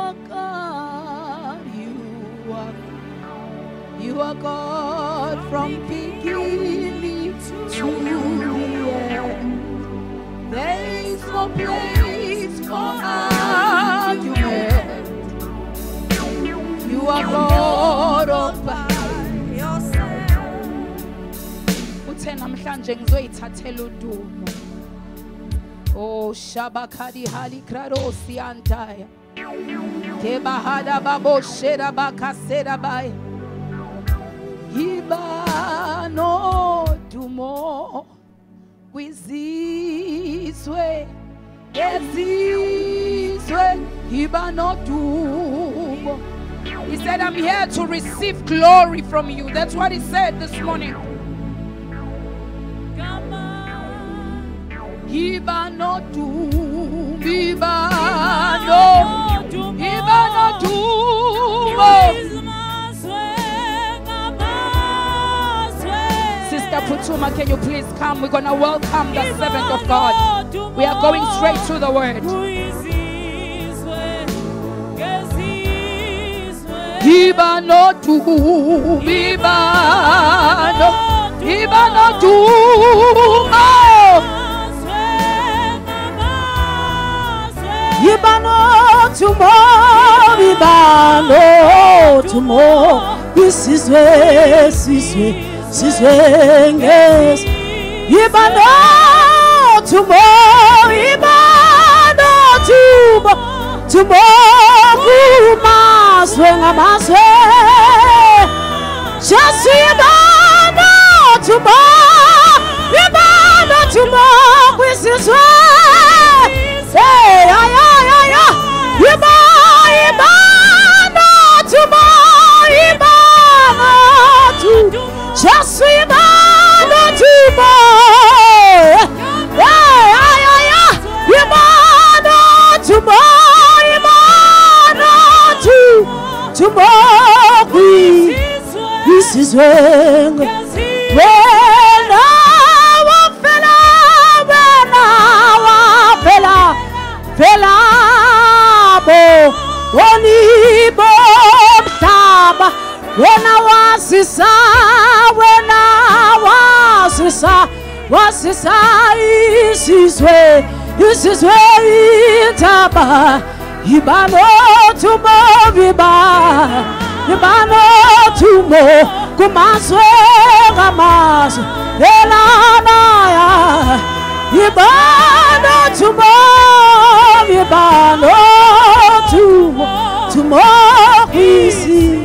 God. You are God from beginning to the end. There is no place for argument. You are God all by yourself. Uthe namhlanje ngizoyithathela udumo. Oh Shabakadi Hali Kradosi Antaya. Kebahada Babo Shera Bakasera Bay. Iba no dumo Wizizwe Ezizwe Iba no dumo. He said, I'm here to receive glory from you. That's what he said this morning. Iba no dumo, Iba no dumo. Sister Putuma, can you please come? We're going to welcome the servant of God. We are going straight to the word. Iba no dumo, Iba no dumo. Ibano tomorrow, this is where, yes. Ibano tomorrow, maswe, just Ibano tomorrow, this is where, hey, just this is when when I was this is where Taba Ibano tumo kumaswe gamas elanaya Ibano tumo easy.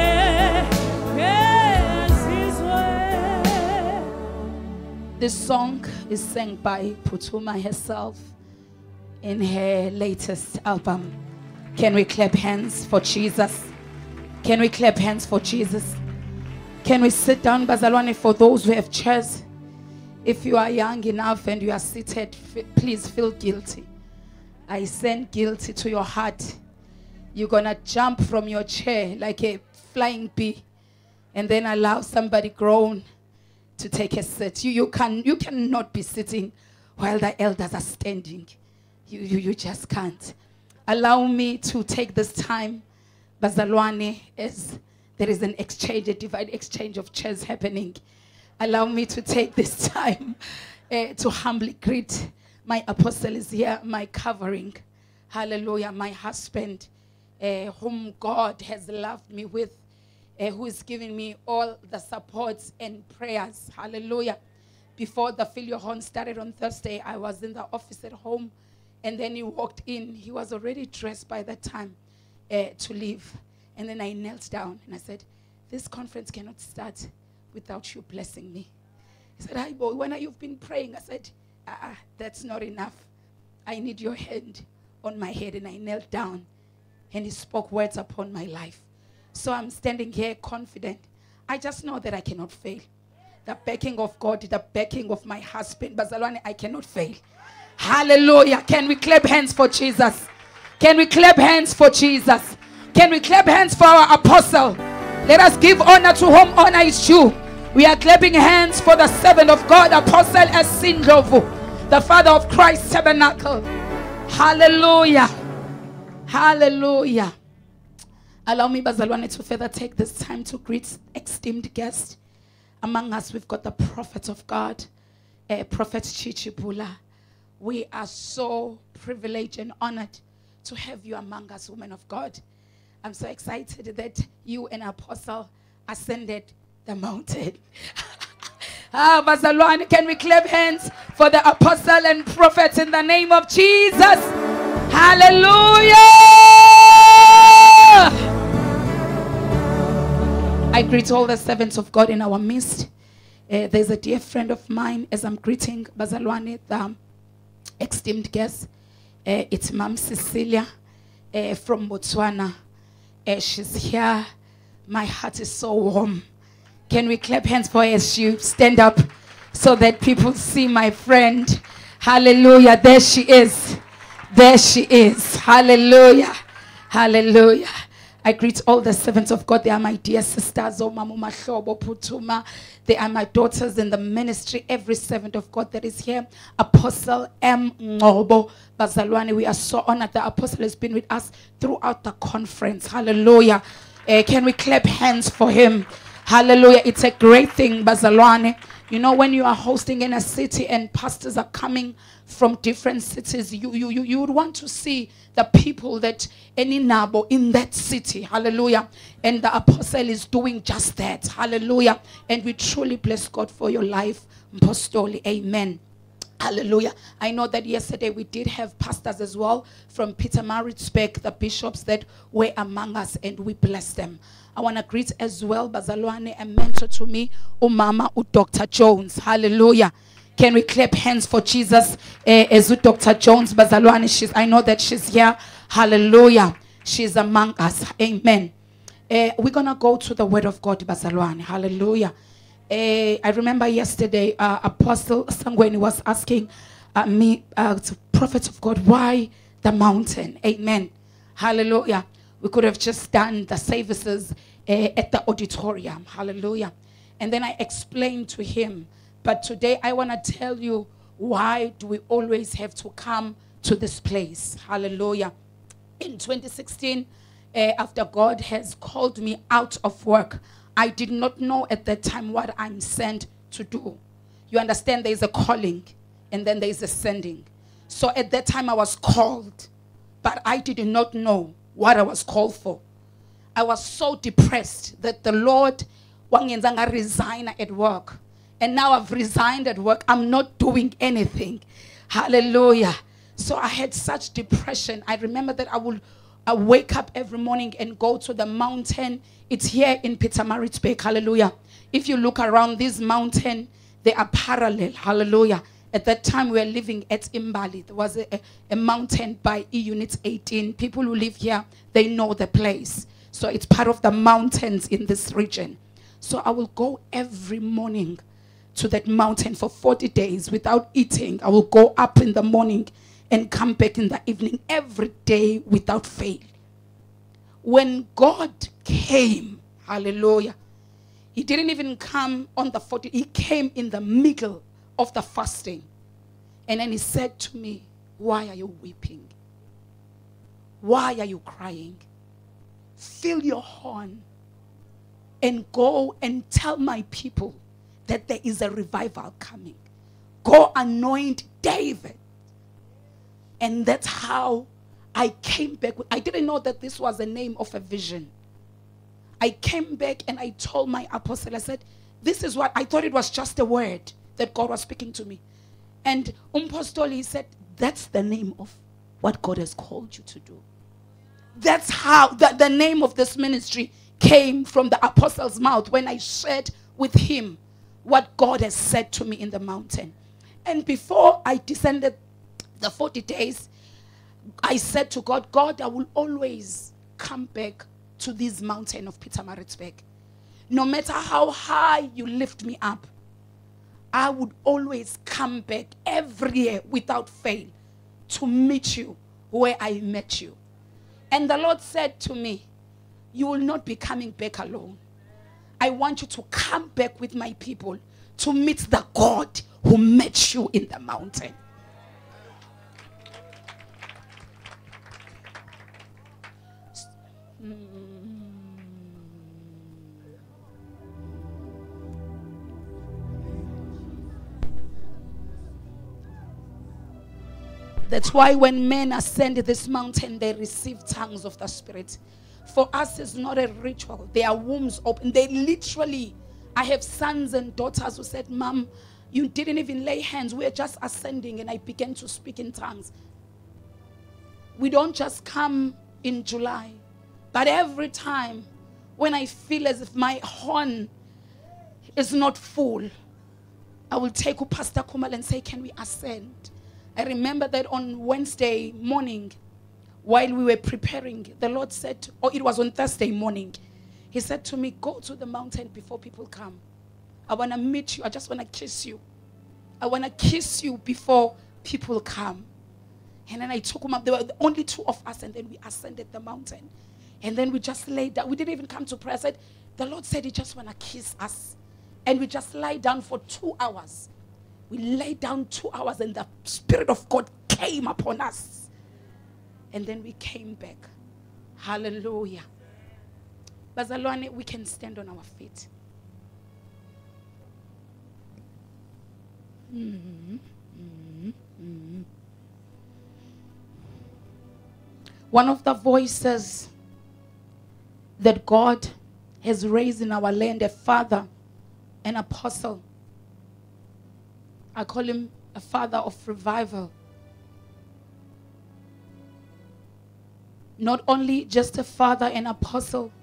This song is sang by Putuma herself in her latest album. Can we clap hands for Jesus? Can we clap hands for Jesus? Can we sit down, Bazalwane, for those who have chairs? If you are young enough and you are seated, please feel guilty. I send guilty to your heart. You're gonna jump from your chair like a flying bee and then allow somebody grown to take a seat. You cannot be sitting while the elders are standing. You just can't. Allow me to take this time, Bazalwane, as there is an exchange, a divine exchange of chairs happening. Allow me to take this time to humbly greet my apostle is here, my covering. Hallelujah, my husband, whom God has loved me with, who is giving me all the supports and prayers. Hallelujah. Before the Feel Your Horn started on Thursday, I was in the office at home, and then he walked in. He was already dressed by that time to leave. And then I knelt down and I said, this conference cannot start without you blessing me. He said, hi boy, when you've been praying? I said, that's not enough. I need your hand on my head. And I knelt down and he spoke words upon my life. So I'm standing here confident. I just know that I cannot fail. The backing of God, the backing of my husband, Bazalwane, I cannot fail. Hallelujah. Can we clap hands for Jesus? Can we clap hands for Jesus? Can we clap hands for our apostle? Let us give honor to whom honor is due. We are clapping hands for the servant of God, Apostle Esindlovu, the father of Christ's tabernacle. Hallelujah. Hallelujah. Allow me, Bazalwane, to further take this time to greet esteemed guests. Among us, we've got the prophet of God, Prophet Chichibula. We are so privileged and honored to have you among us, women of God. I'm so excited that you and Apostle ascended the mountain. Bazalwane, can we clap hands for the apostle and prophet in the name of Jesus? Hallelujah! I greet all the servants of God in our midst. There's a dear friend of mine as I'm greeting Bazalwane, the esteemed guest. It's Mom Cecilia from Botswana. She's here. My heart is so warm. Can we clap hands for her as she stand up so that people see my friend? Hallelujah. There she is. There she is. Hallelujah. Hallelujah. I greet all the servants of God. They are my dear sisters. Oh, Mamu Mahlobo Putuma. They are my daughters in the ministry. Every servant of God that is here. Apostle M. Ngobo Bazalwane. We are so honored. The apostle has been with us throughout the conference. Hallelujah. Can we clap hands for him? Hallelujah. It's a great thing, Bazalwane. You know, when you are hosting in a city and pastors are coming from different cities, you would want to see the people that any nabo in that city. Hallelujah. And the apostle is doing just that. Hallelujah. And we truly bless God for your life, Mpostoli. Amen. Hallelujah. I know that yesterday we did have pastors as well from Pietermaritzburg, the bishops that were among us, and we bless them. I want to greet as well, Bazalwane, a mentor to me, Umama Dr. Jones. Hallelujah. Can we clap hands for Jesus? As Dr. Jones, Bazalwane, I know that she's here. Hallelujah. She's among us. Amen. We're going to go to the word of God, Bazalwane. Hallelujah. I remember yesterday, Apostle Sangweni was asking me, the prophet of God, why the mountain? Amen. Hallelujah. We could have just done the services at the auditorium. Hallelujah. And then I explained to him, but today I want to tell you, why do we always have to come to this place? Hallelujah. In 2016, after God has called me out of work, I did not know at that time what I'm sent to do. You understand, there is a calling and then there is a sending. So at that time I was called, but I did not know what I was called for. I was so depressed that the Lord wangenzanga resign at work. And now I've resigned at work. I'm not doing anything. Hallelujah. So I had such depression. I remember that I wake up every morning and go to the mountain. It's here in Pietermaritzburg. Hallelujah. If you look around this mountain, they are parallel. Hallelujah. At that time, we were living at Mbali. There was a mountain by E-Unit 18. People who live here, they know the place. So it's part of the mountains in this region. So I will go every morning to that mountain for 40 days without eating. I will go up in the morning and come back in the evening every day without fail. When God came, hallelujah, he didn't even come on the 40th. He came in the middle of the fasting. And then he said to me, why are you weeping? Why are you crying? Fill your horn and go and tell my people that there is a revival coming. Go anoint David. And that's how I came back. I didn't know that this was the name of a vision. I came back and I told my apostle, I said, this is what, I thought it was just a word that God was speaking to me. And Mpostoli said, that's the name of what God has called you to do. That's how the name of this ministry came from the apostle's mouth when I shared with him what God has said to me in the mountain. And before I descended the 40 days, I said to God, God, I will always come back to this mountain of Pietermaritzburg. No matter how high you lift me up, I would always come back every year without fail to meet you where I met you. And the Lord said to me, you will not be coming back alone. I want you to come back with my people to meet the God who met you in the mountain. That's why when men ascend this mountain, they receive tongues of the Spirit. For us, it's not a ritual. Their wombs open. They literally, I have sons and daughters who said, Mom, you didn't even lay hands. We're just ascending. And I began to speak in tongues. We don't just come in July. But every time when I feel as if my horn is not full, I will take Pastor Kumal and say, can we ascend? I remember that on Wednesday morning, while we were preparing, the Lord said, or it was on Thursday morning, He said to me, go to the mountain before people come. I want to meet you. I just want to kiss you. I want to kiss you before people come. And then I took him up. There were only two of us, and then we ascended the mountain. And then we just laid down. We didn't even come to prayer. I said, the Lord said He just want to kiss us. And we just lie down for 2 hours. We lay down 2 hours and the Spirit of God came upon us. And then we came back. Hallelujah. Bazalwane, we can stand on our feet. One of the voices that God has raised in our land, a father, an apostle. I call him a father of revival. Not only just a father and apostle,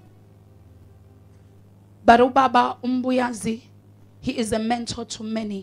but Ubaba Mbuyazi, he is a mentor to many.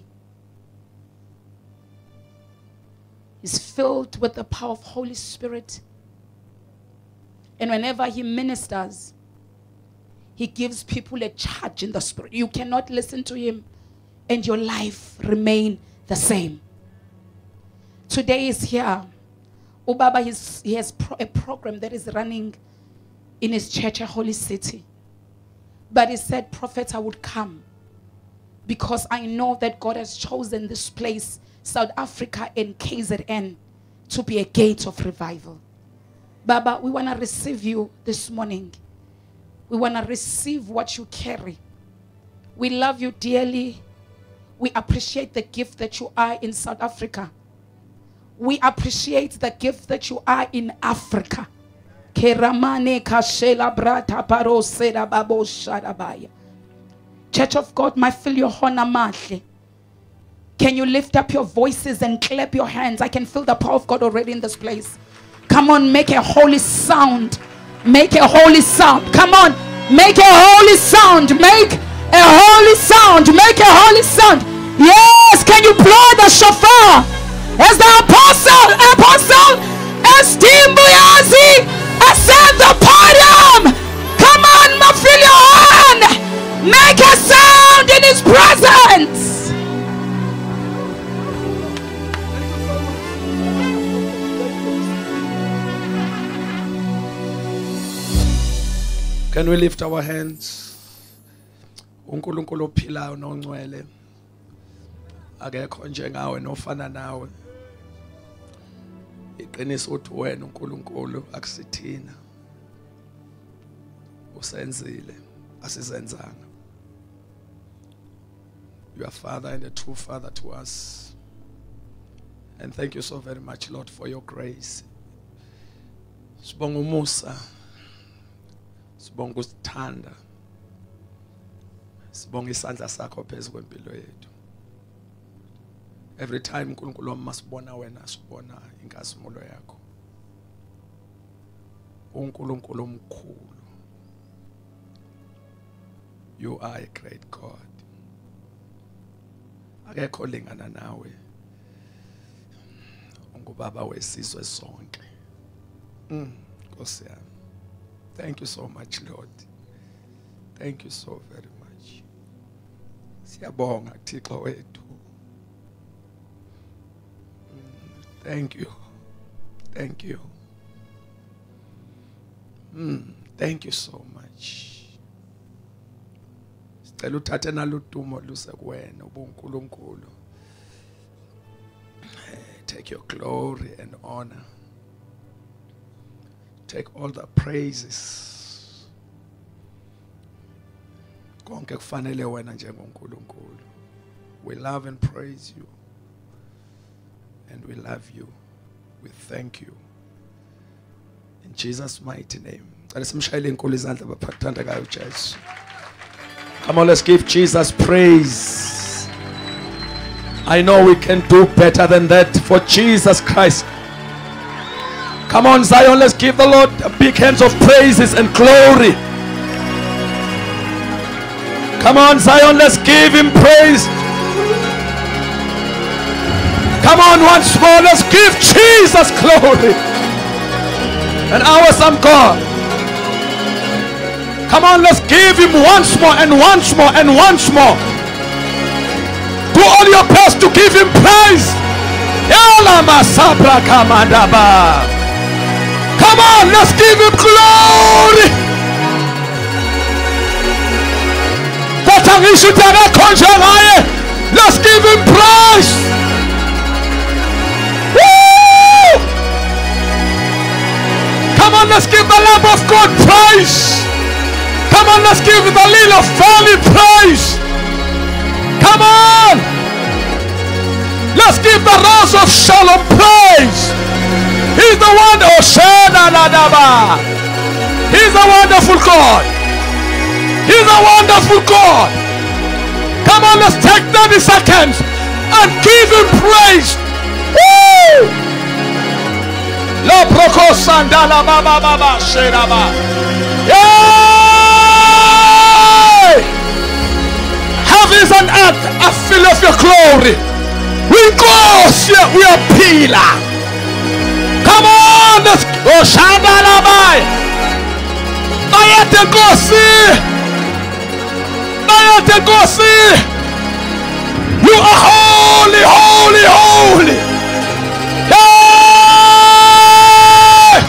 He's filled with the power of Holy Spirit. And whenever he ministers, he gives people a charge in the Spirit. You cannot listen to him and your life remain the same. Today is here. Ubaba, he has a program that is running in his church, a holy city. But he said, Prophet, I would come because I know that God has chosen this place, South Africa and KZN, to be a gate of revival. Baba, we want to receive you this morning. We want to receive what you carry. We love you dearly. We appreciate the gift that you are in South Africa. We appreciate the gift that you are in Africa. Church of God, my feel your honor mahle. Can you lift up your voices and clap your hands? I can feel the power of God already in this place. Come on, make a holy sound. Make a holy sound. Come on, make a holy sound. Make a holy sound. Make a holy sound. Yes, can you blow the shofar? As the apostle, as Mbuyazi, ascend the podium. Come on, Mafilion. Make a sound in his presence. Can we lift our hands? uNkulunkulu ophilayo nongcwele akekho njengawe nofana nawe. Iqiniso uthi wena uNkulunkulu akusithina. Usenzile asizenzanga. You are Father and a true Father to us. And thank you so very much, Lord, for your grace. Sibonga umusa. Sibonga usithanda. Sibonga isandla sakho phezu kwempilo yethu. Every time uNkulunkulu wami masibona wena sibona inkazimulo yakho. uNkulunkulu omkhulu. You are a great God. Akekho lingana nawe. Ungubaba wesizwe sonke. Nkosi yami. Thank you so much, Lord. Thank you so very much. Siyabonga Thixo wethu. Thank you. Thank you. Thank you so much. Sicela uthathe naludumo luse kuwena ubuNkulunkulu. Take your glory and honor. Take all the praises. konke kufanele wena njengoNkulunkulu. We love and praise you. And we love you. We thank you. In Jesus' mighty name. Come on, let's give Jesus praise. I know we can do better than that for Jesus Christ. Come on, Zion, let's give the Lord a big hands of praises and glory. Come on, Zion, let's give him praise. Come on, once more, let's give Jesus glory. An awesome God. Come on, let's give him once more and once more and once more. Do all your best to give him praise. Come on, let's give him glory. Let's give him praise. Woo! Come on, let's give the Lamb of God praise. Come on, let's give the Lily of Valley praise. Come on. Let's give the Rose of Shalom praise. He's the one, he's a wonderful God. He's a wonderful God. Come on, let's take 30 seconds and give him praise. Woo! Yay! Heavens and earth are full of your glory. We go here, we are pillar. Come on, let's go. Shandalabai. Bayate go see. Bayate go see. You are holy, holy, holy. Hey!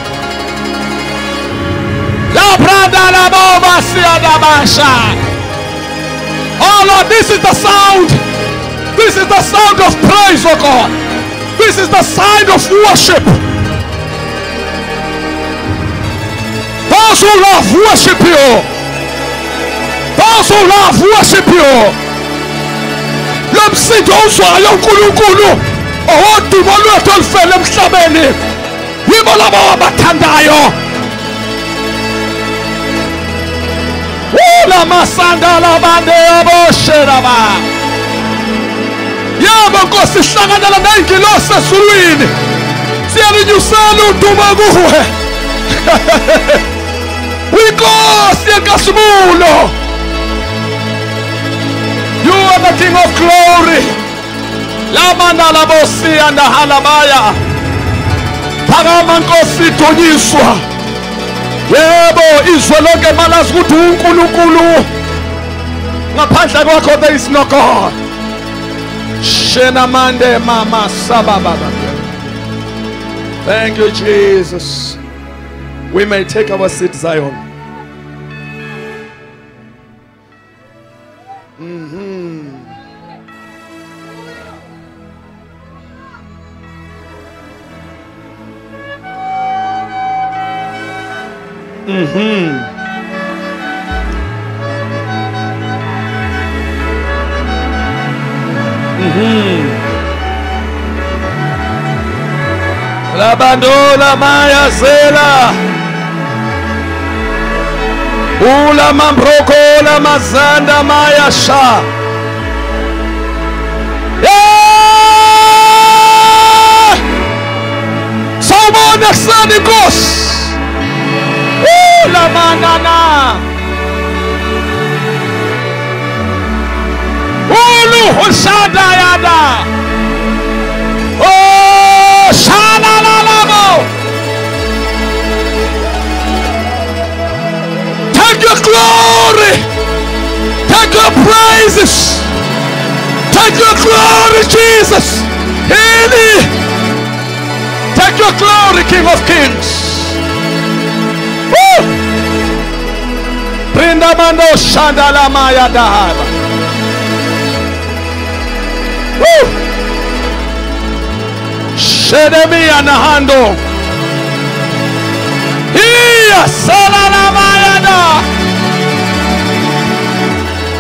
La brada la bomba sia da basha. Oh Lord, this is the sound. This is the sound of praise, oh God. This is the sound of worship. Those who love worship you. Those who love worship you. Lomsido uzwayo uNkulunkulu owaduma lwethu olufele emhlabeni. Yibo labo abathandayo. Ula masanda labande abosheraba. Yabo Nkosi sihlangana nayingilosi esulwini. Siyalinyusela uduma kuwe. Inkosi yenkasimulo. You are the King of glory. Lamanda labosi anda halabaya. Phakama Nkosi dunyiswa. Yebo izwe lonke malazi ukuthi uNkulunkulu. Ngaphandle kwakho there is no God. Shenamande mama sababa. Thank you, Jesus. We may take our seat, Zion. La bandola maya zela. Ula mambroko la mazanda maya sha. Someone extending Ghost. Ula manana. Ulu ushada yada. Oh shana la lamo. Take your glory. Take your praises. Take your glory, Jesus. Take your glory, King of Kings. Woo! Brinda mando shandala maya dahaba. Woo! Shedemia nahando. Iya salala maya da.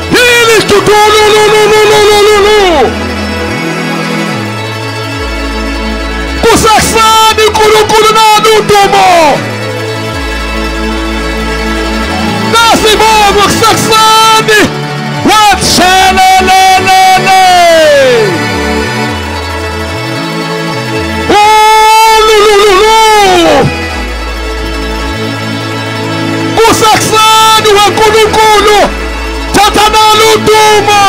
Kusaksani kulukulu na dudumo. Nasi Mungu kusaksani. Watshelelelele. Kusaksani wa kulukulu. Tatana ludumo.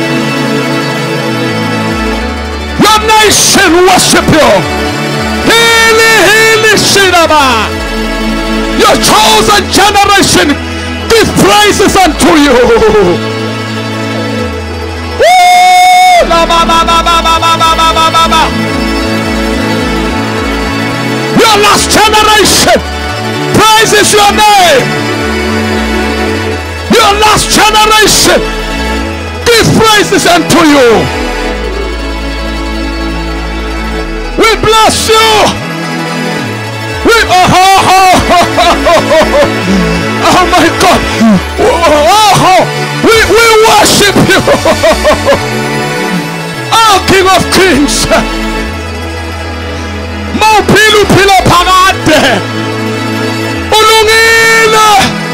Your nation worship you. Healy Shiraba. Your chosen generation give praises unto you. Your last generation praises your name. Your last generation give praises unto you. We bless you. Oh my God. We worship you. Oh King of Kings. Maupilu pila parade. Ulungile.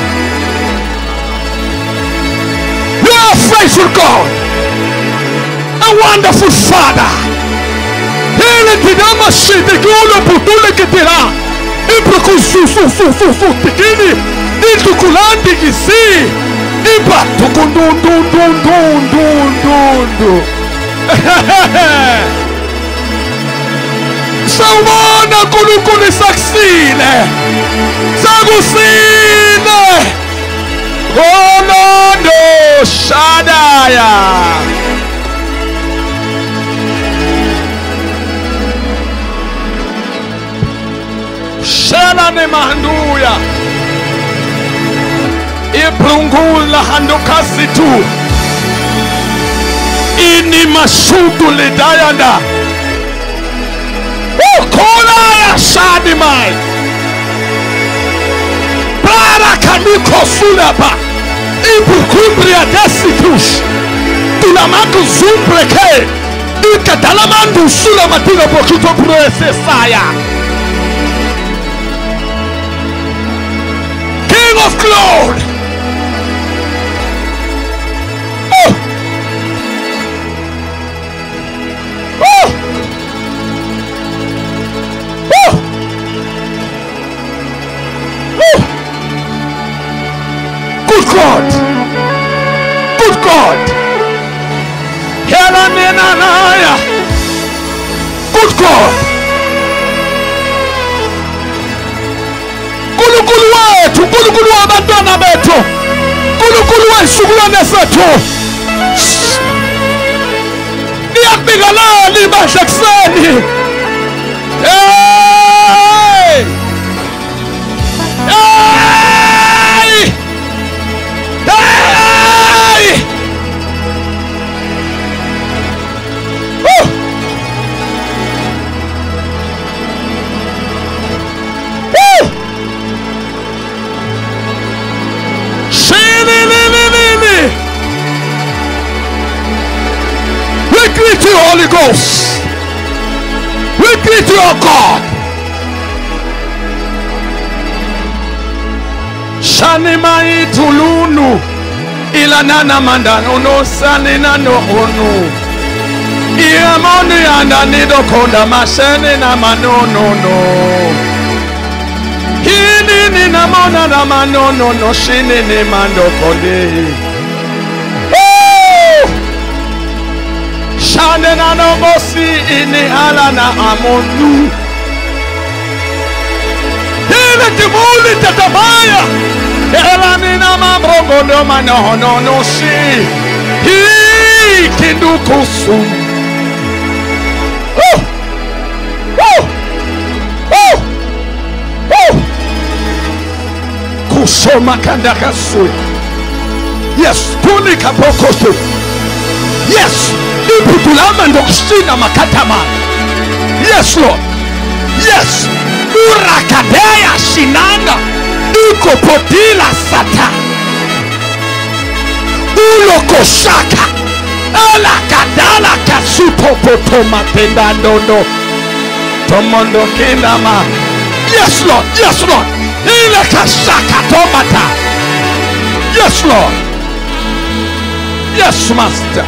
You are a faithful God. A wonderful Father. Ele kidama shite kulo putule kitira. Ibraku su tikini. Itukulandi kisi. Iba tukundundundundundundu. Sawana kulukuli saksine. Sagusine. Olando Shadaya. Shana ne mahanduya. Ibrungula handukasi tu. Ini mashudu lidayanda. Kola ya shadi mai. Para kaniko sulaba. Ibukumbria desitush. Tunamaku zumbreke. Ikatalamandu sulamatina bokito prese saya. King of glory. Good God. Good God. Good God. Kulukulu wetu, kulukulu wa badana betu. Kulukulu wa shughulane zetu. Niapigala ni bashaksani. Hey! Hey! Hey! Woo! Woo! We greet you, Holy Ghost. We greet you, our God. Shani mai tulunu ilanana mandano no sani na no onu. Iamoni anda nido konda masene na manono no. Hini ni na mona na manono no shini ni mando konde. Oh! Shane na no mosi ini ala na amonu. Hini timuli tatamaya. Elanina mambrongo no mano no shi. Hi kindukusu. Oh! Oh! Oh! Oh! Kusoma kandakasu. Yes, tuni kapokoto. Yes, ibutulama ndokushina makatama. Yes, Lord. Yes, urakadeya shinanga. Uko potila sata. Uloko koshaka. Ela kadala kasupo potoma pendandono. Tomondo kinama. Yes, Lord. Yes, Lord. Ile kashaka tomata. Yes, Lord. Yes, Master.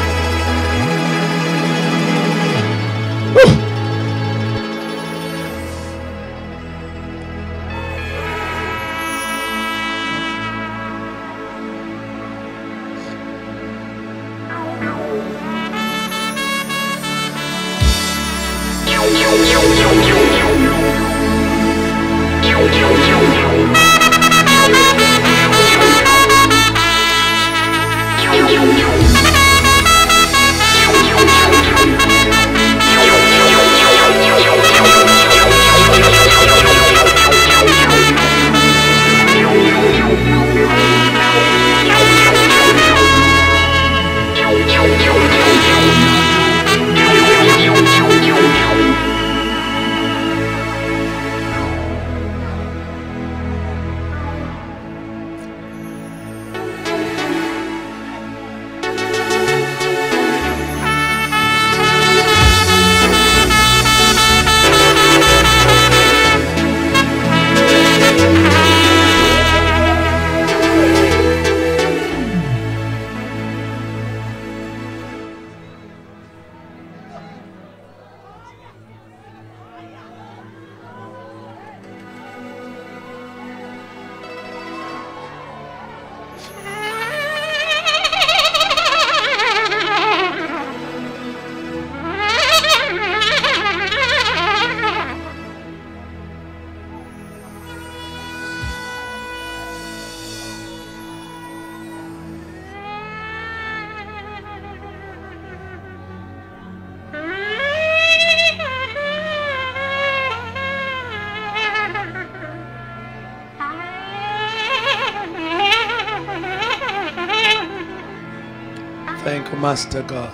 Thank you, Master God.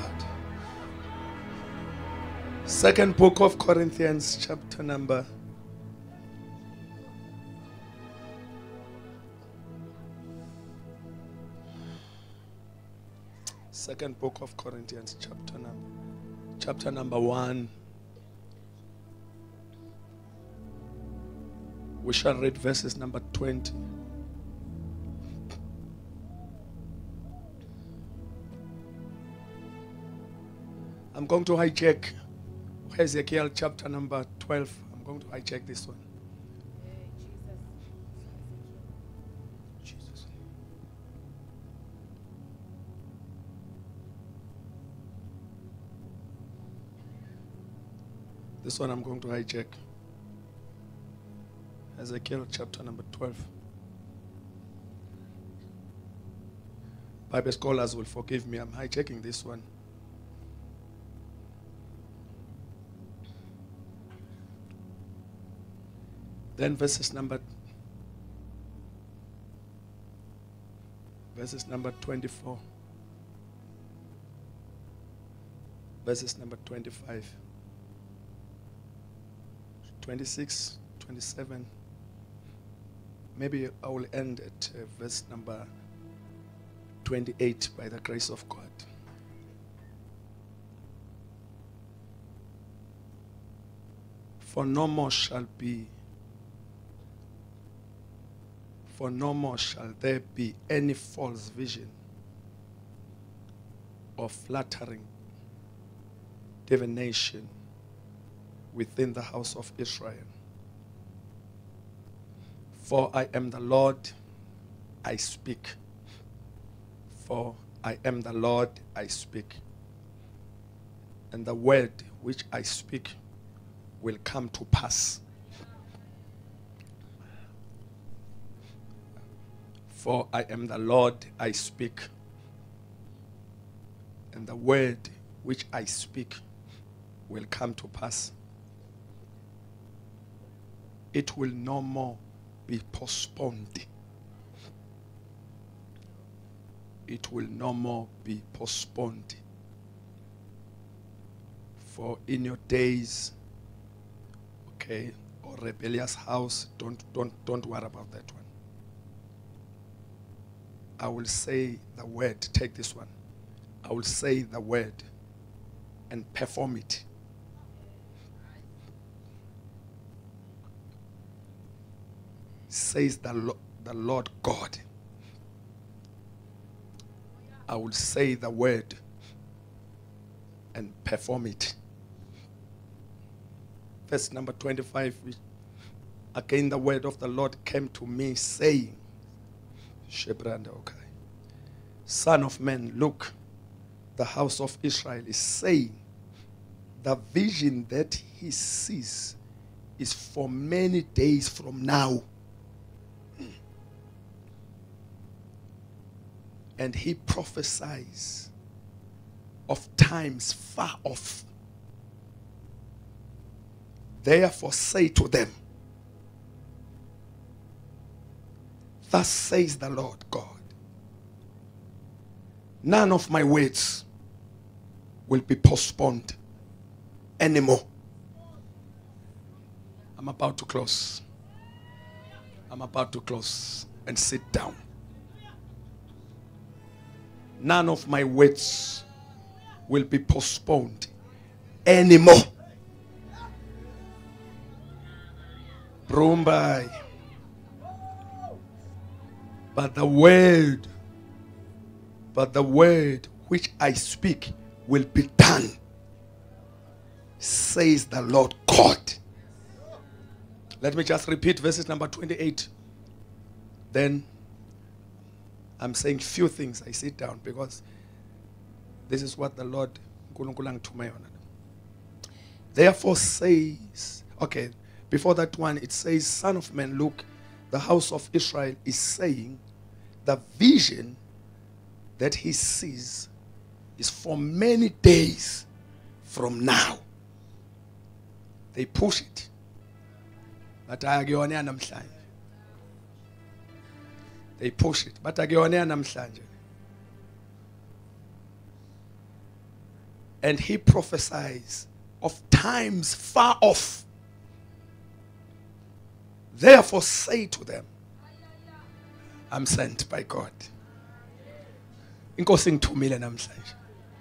Second book of Corinthians, chapter number 2nd book of Corinthians, chapter number 1. We shall read verses number 20. I'm going to hijack Ezekiel chapter number 12. I'm going to hijack this one. Jesus. This one I'm going to hijack. Ezekiel chapter number 12. Bible scholars will forgive me. I'm hijacking this one. Then verses number 24. Verses number 25. 26, 27. Maybe I will end at verse number 28 by the grace of God. For no more shall there be any false vision or flattering divination within the house of Israel. For I am the Lord, I speak. For I am the Lord, I speak. And the word which I speak will come to pass. For I am the Lord, I speak. And the word which I speak will come to pass. It will no more be postponed. It will no more be postponed. For in your days, okay, or rebellious house, don't worry about that one. I will say the word, take this one. I will say the word and perform it. Says the Lord God. I will say the word and perform it. Verse number 25. Again the word of the Lord came to me saying, Son of man, look, the house of Israel is saying, the vision that he sees is for many days from now. And he prophesies of times far off. Therefore say to them, thus says the Lord God, none of my words will be postponed anymore. I'm about to close. I'm about to close and sit down. None of my words will be postponed anymore. Brumbai. But the word which I speak will be done, says the Lord God. Let me just repeat verses number 28. Then I'm saying few things. I sit down because this is what the Lord to me on. Therefore says, okay, before that one it says, Son of man, look, the house of Israel is saying the vision that he sees is for many days from now. They push it. But I go on namhlanje. They push it. But I go on namhlanje. And he prophesies of times far off. Therefore say to them, I'm sent by God. Inkosi ngithumile namhlanje.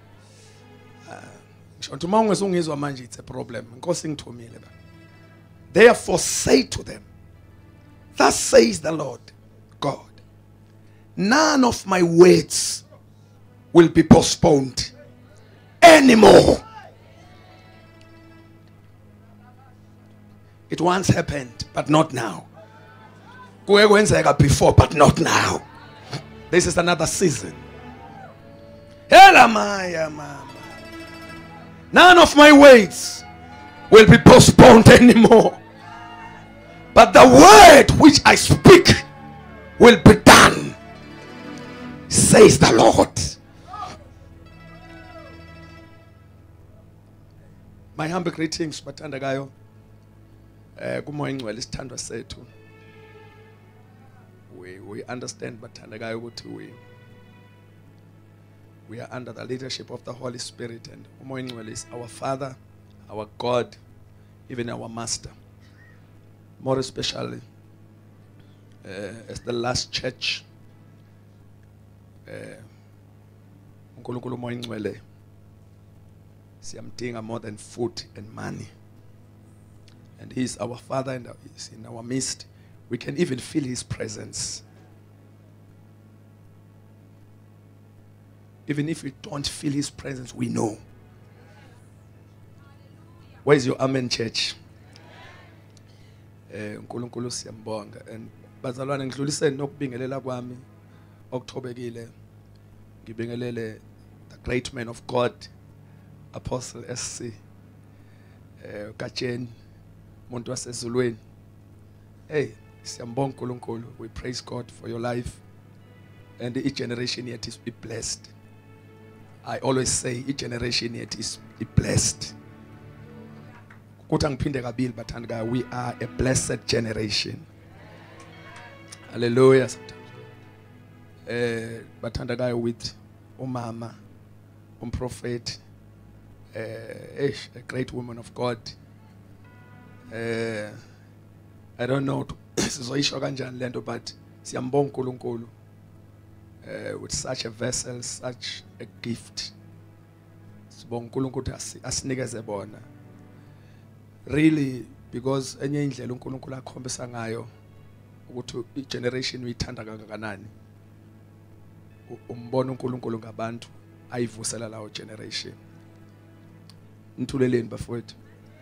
Ngisho uma ungezungizwa manje it's a problem. Inkosi ngithumile ba. Therefore say to them, thus says the Lord God, none of my words will be postponed anymore. It once happened, but not now. Before, but not now. This is another season. None of my words will be postponed anymore. But the word which I speak will be done, says the Lord. My humble greetings, Batandagayo. Kumoyingcwele sethu. We understand, Batandagayo, we are under the leadership of the Holy Spirit, and Umoyingcwele is our Father, our God, even our Master. More especially as the last church, uNkulunkulu Umoyingcwele siyamdinga more than food and money. And he is our Father and he is in our midst. We can even feel his presence. Even if we don't feel his presence, we know. Where is your amen, church? uNkulunkulu siyambonga. And bazalwane ngidluliseni nokubingelela kwami okuthobekile. Ngibingelele the great man of God, Apostle SC Kacheni, umuntu wasezulweni. Hey, siyambonga uNkulunkulu. We praise God for your life. And each generation yet is be blessed. I always say each generation yet is be blessed. We are a blessed generation. Hallelujah. Bathandagayo with umama, prophet, a great woman of God. I don't know, but siyambonga uNkulunkulu with such a vessel, such a gift. Sibonga uNkulunkulu ukuthi asinikeze bona. Really, because enye indlela uNkulunkulu akhombisa ngayo ukuthi igeneration uyithanda kangakanani. Umbona uNkulunkulu ngabantu ayivusela lawo generation. Nthuleleni bafowethu.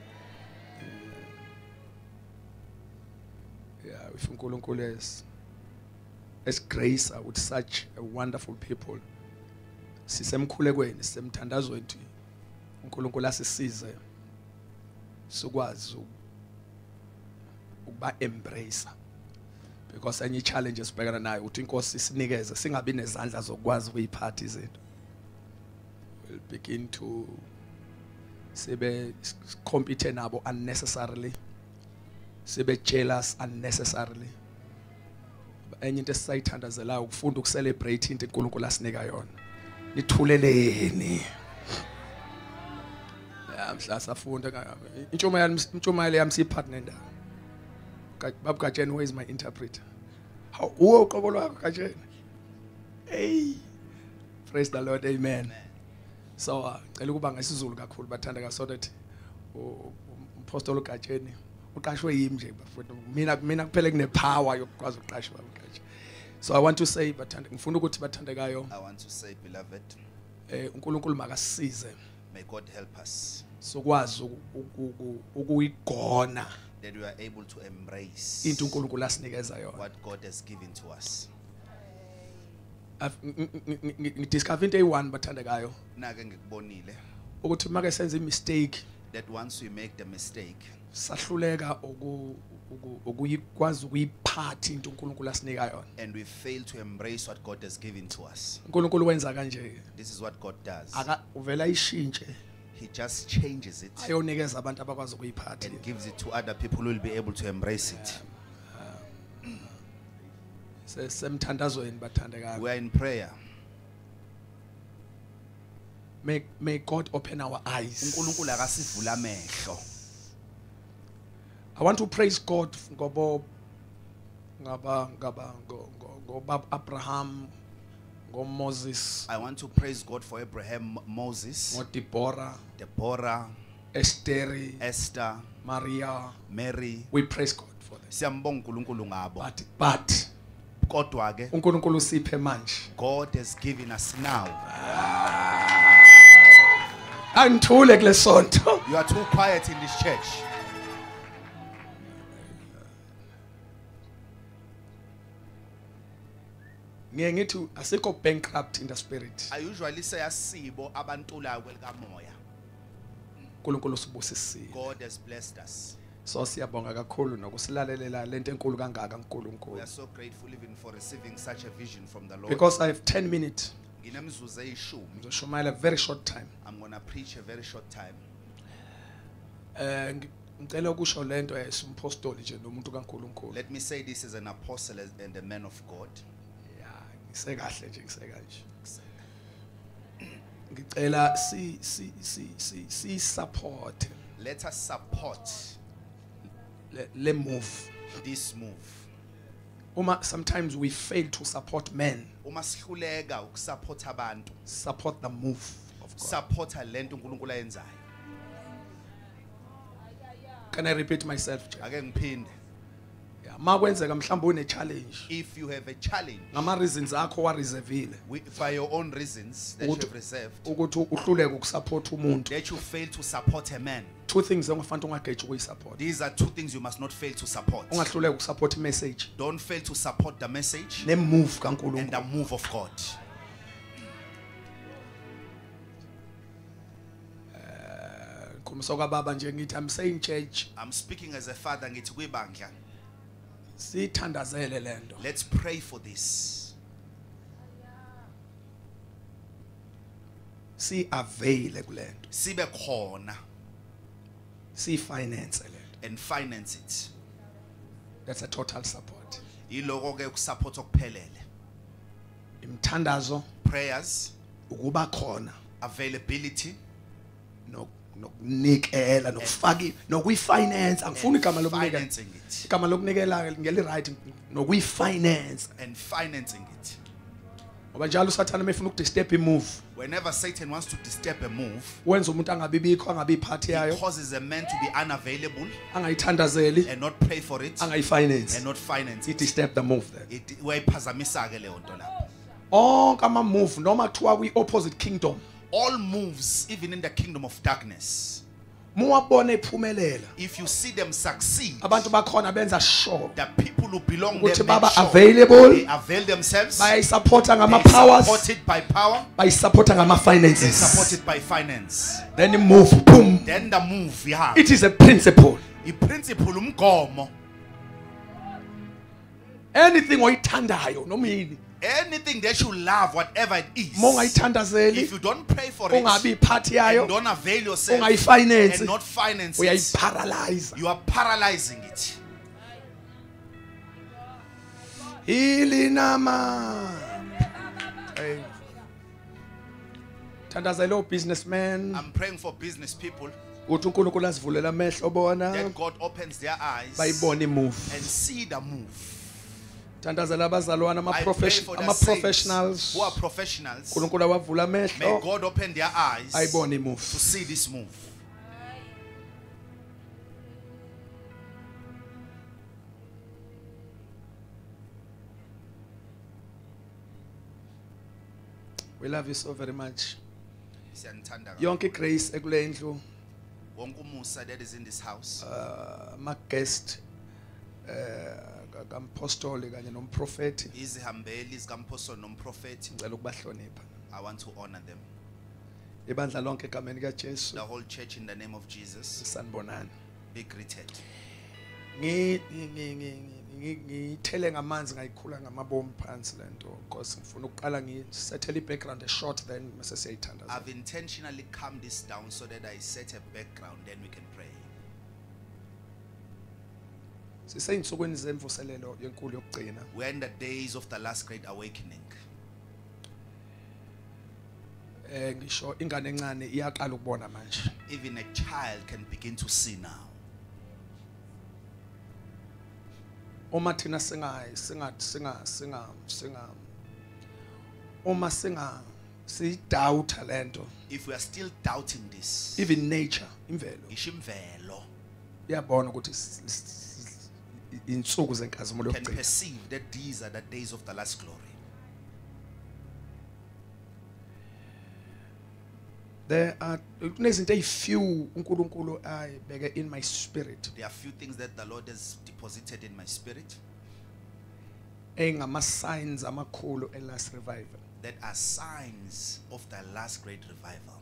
Yeah, if uNkulunkulu has grace with such a wonderful people. Sisemkhulekweni sisemthandazweni nti uNkulunkulu asisize sikwazi ukuba embrace. Because any challenges bhekana nayo uthi inkosi isinikeze singabi nezandla zokwazi ukuyiphatha izinto. We'll begin to sibe compete nabo unnecessarily. Sibe jealous unnecessarily. Enye into esayithandazelayo ukufunda ukucelebrate into uNkulunkulu asinika yona. Nithuleleni. Mhla safunda intshumayelo yami siyiphathe ndawo. Babu Kajeni, where is my interpreter? How uqobo lwakho Kajeni? Hey. Praise the Lord, amen. So ngicela ukuba ngesizulu kakhulu bathandeka so that uMapostle Kajeni uqashwe yimi nje bafowethu mina kuphele kune power yokwazi uqashwa Kajeni. So I want to say bathandeka ngifuna ukuthi bathandekayo. I want to say, beloved, uNkulunkulu makasize. may God help us Sokwazi ukuyigona that we are able to embrace into uNkulunkulu asinikeza yona. what God has given to us. Discover into eyi-1 bathandekayo Nake ngikubonile ukuthi make senze imistake that once we make the mistake, sahluleka ukuyikwazi ukuyiphatha into uNkulunkulu asinika yona. and we fail to embrace what God has given to us. uNkulunkulu wenza kanje. This is what God does. Uvela ayishintshe He just changes it ayonikeza abantu abakwazi ukuyiphatha. and gives it to other people who will be able to embrace it. Semthandazweni bathandekayo. We are in prayer. May God open our eyes. uNkulunkulu akasivula amehlo. I want to praise God ngoba Abraham, go Moses, I want to praise God for Abraham, Moses, go Deborah, Esther, Maria. Mary. We praise God for this. Siyambonga uNkulunkulu ngabo. But Kodwa ke uNkulunkulu siphe manje. God has given us now. Anthule kule sonto. You are too quiet in this church. Ngithi asikho bankrupt in the spirit. I usually say asibo abantulayo kwelikamoya. uNkulunkulu sibusisile. God has blessed us. So siyabonga kakhulu nokusilalela lento enkulu kangaka uNkulunkulu. We are so grateful even for receiving such a vision from the Lord. Because I have 10 minutes. Nginemzuzu eyishumi. Ngizoshumayela a very short time. I'm going to preach a very short time. Ngicela ukusho lento esimpostoli nje nomuntu kaNkulunkulu. Let me say this as an apostle and a man of God. Yeah, ngisekahle nje ngisekanje. Ngicela si support. Let us support Le move. this move. Sometimes we fail to support men. Uma sihluleka ukusupport abantu, Support the move of God. supporta lento uNkulunkulu ayenzayo. Can I repeat myself? Ake ngiphinde. Yeah, makwenzeka mhlawumbe une challenge. If you have a challenge Ngama reasons akho wa reservile. by your own reasons that you have reserved, Ukuthi uhluleke ukusupport umuntu. that you fail to support a man, Two things engafanele ungageje ukuyisupport. these are two things you must not fail to support. Ungahluleka ukusupport message Don't fail to support the message ne move and kaNkulunkulu. the move of God. Ngikhuluma kwababa nje ngithi I'm saying church I'm speaking as a father ngithi kwibandla, sithandazele lento. let's pray for this. Si avail kulento. Sibe khona Si finance lento. and finance it. That's a total support. Iloko ke ukusupport okuphelele. Imthandazo Prayers, ukuba khona availability, nokunikela nokufaka nokuyifinance angifuni igama lokunikela. financing it. Igama lokunikela ngeli right nokuyifinance. And financing it. Ngoba njalo usathana mefuna ukudisturb imove. Whenever Satan wants to disturb a move, Wenza umuntu angabibikho angabi part he yayo, causes a man to be unavailable angayithandazeli, and not pay for it angayifinance. and not finance It it. disturb the move there. Wayiphazamisa-ke leyo nto lapho. Onke ama move noma kuthiwa kwi opposite kingdom. All moves, even in the kingdom of darkness, Muwabona ephumelela. if you see them succeed, Abantu bakhona benza sure the people who belong ukuthi there baba make sure available, they avail themselves. bayisupporta ngama They powers, support it by power. bayisupporta ngama They finances. support it by finance. Then you move, boom. Then the move, yeah. It is a principle. The principle umgomo. Anything oyithandayo noma yini, Anything that you love, whatever it is, mongayithandazeli, if you don't pray for ungabi it part and yayo, don't avail yourself ungayifinance, and not finance it, uyayiparalyze. you are paralyzing it. Ilinama. Hey. Thandazelo businessman. I'm praying for business people Uthi uNkulunkulu asivulela amehlo bona that God opens their eyes bayibone move. and see the move. Thandazela abazalwana I pray for the ama saints professionals. who are professionals. uNkulunkulu awavula May amehlo God open their eyes ayibone to move. see this move. We love you so very much. Siyanithanda kakhulu. Yonke grace ekule ndlu, Wonke umusa that is in this house, ama guest kampostoli kanye nomprofeti izihambeli zikaMphosoli nomprofeti, ngicela ukubahlonipha. I want to honor them. Ibandla lonke egameni kaJesu The whole church in the name of Jesus, sanibonani. be greeted. Ngithele ngamanzi ngayikhula ngamabomu phansi lento because ngifuna ukuqala ngisettle i-background short then mase siyayithandaza. I've intentionally calmed this down so that I set a background, then we can pray. Siseyinsukwini zemvuselelo yenkulu yokugcina. We're in the days of the last great awakening. Ngisho ingane encane iyaqala ukubona manje. Even a child can begin to see now. Uma thina uma sidoubt lento, If we are still doubting this, even nature imvelo ishimvelo iyabona ukuthi insuku zenkazimulo can yokugcina. perceive that these are the days of the last glory. There are kunezinto ezifew uNkulunkulu ayibeke in my spirit There are few things that the Lord has deposited in my spirit engama signs amakhulu last revival. that are signs of the last great revival.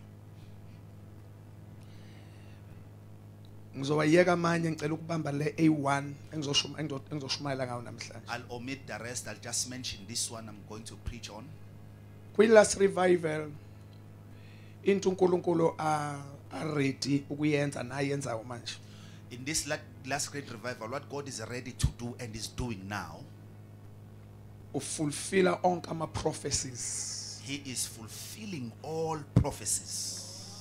Ngizowayeka manje ngicela ukubamba le A1 engizoshumayela ngawo namhlanje. I'll omit the rest. I'll just mention this one I'm going to preach on. Kwi last revival into uNkulunkulu ready ukuyenza nayenzayo manje. In this last great revival, what God is ready to do and is doing now, Fulfill onke ama prophecies. He is fulfilling all prophecies.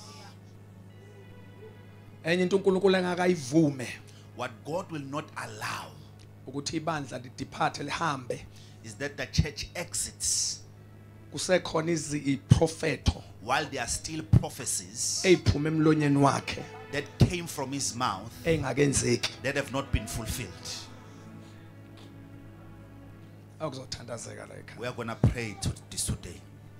Enye into uNkulunkulu engakayivume What God will not allow ukuthi ibandla lidepart lihambe is that the church exits kusekhona iprofeto while there are still prophecies eziphuma emlonyeni wakhe that came from his mouth engakenzeki. that have not been fulfilled. Akuzothandazeka la ekhaya. We are going to pray to this today.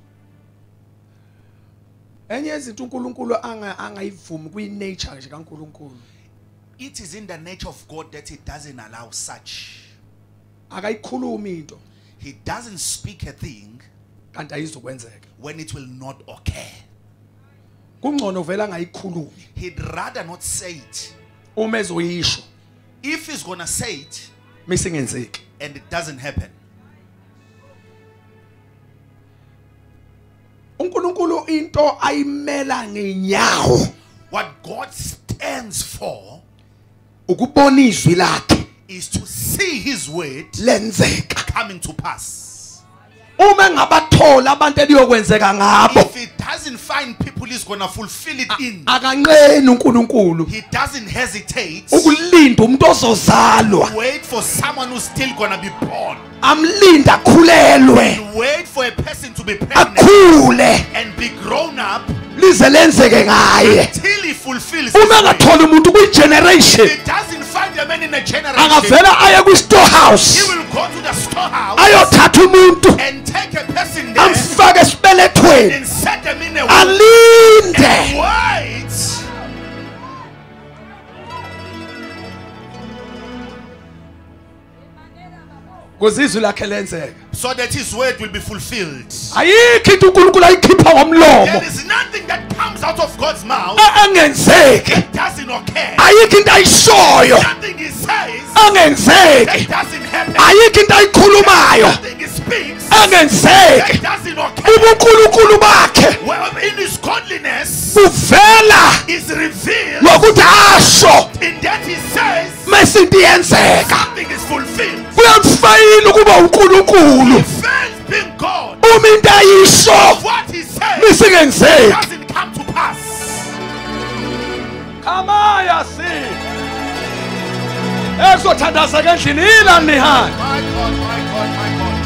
Enye izinto uNkulunkulu angayivumi kwi nature nje kaNkulunkulu. It is in the nature of God that he doesn't allow such. Akayikhulumi into He doesn't speak a thing kanti ayizokwenzeka. when it will not occur. Kungcono vela angayikhulumi. He'd rather not say it. Uma ezoyisho If he's going to say it misingenzeki. and it doesn't happen, uNkulunkulu into ayimela ngenyawo what God stands for ukubona izwi lakhe is to see his word lenzeka. coming to pass. Uma ngabathola abantu eliyokwenzeka ngabo If he doesn't find people he's going to fulfill it in, akanqeni uNkulunkulu he doesn't hesitate. ukulinda umuntu ozozalwa, Wait for someone who's still going to be born. amlinda akhulelwe Wait for a person to be pregnant akhule and be grown up lize lenzeke ngaye. till he fulfills Uma his way. ngathola umuntu kwi generation If he doesn't find a man in a generation, angavela aye kwi he storehouse will go to the storehouse ayothatha umuntu and take a person there amfake esibelethweni and set them in a womb alinde. and wait. Kuzizwe lakhe lenzeka. So that his word will be fulfilled. Ayikho into uNkulunkulu ayikhipha ngomlomo There is nothing that comes out of God's mouth angenzeki. that doesn't occur. Ayikho into ayishoyo Nothing he says angenzeki. that doesn't happen. Ayikho into ayikhulumayo Nothing he speaks angenzeki. that doesn't occur. ubuNkulunkulu bakhe Well, in his godliness buvela is revealed ngokuthi asho in that he says mesinto iyenzeka. something is fulfilled. Kuyamfayila ukuba uNkulunkulu He fails being God. uma into ayisho What he says misingenzeki. doesn't come to pass. Kamaya si ezothandaza kendlini ila nihani. My God, my God, my God.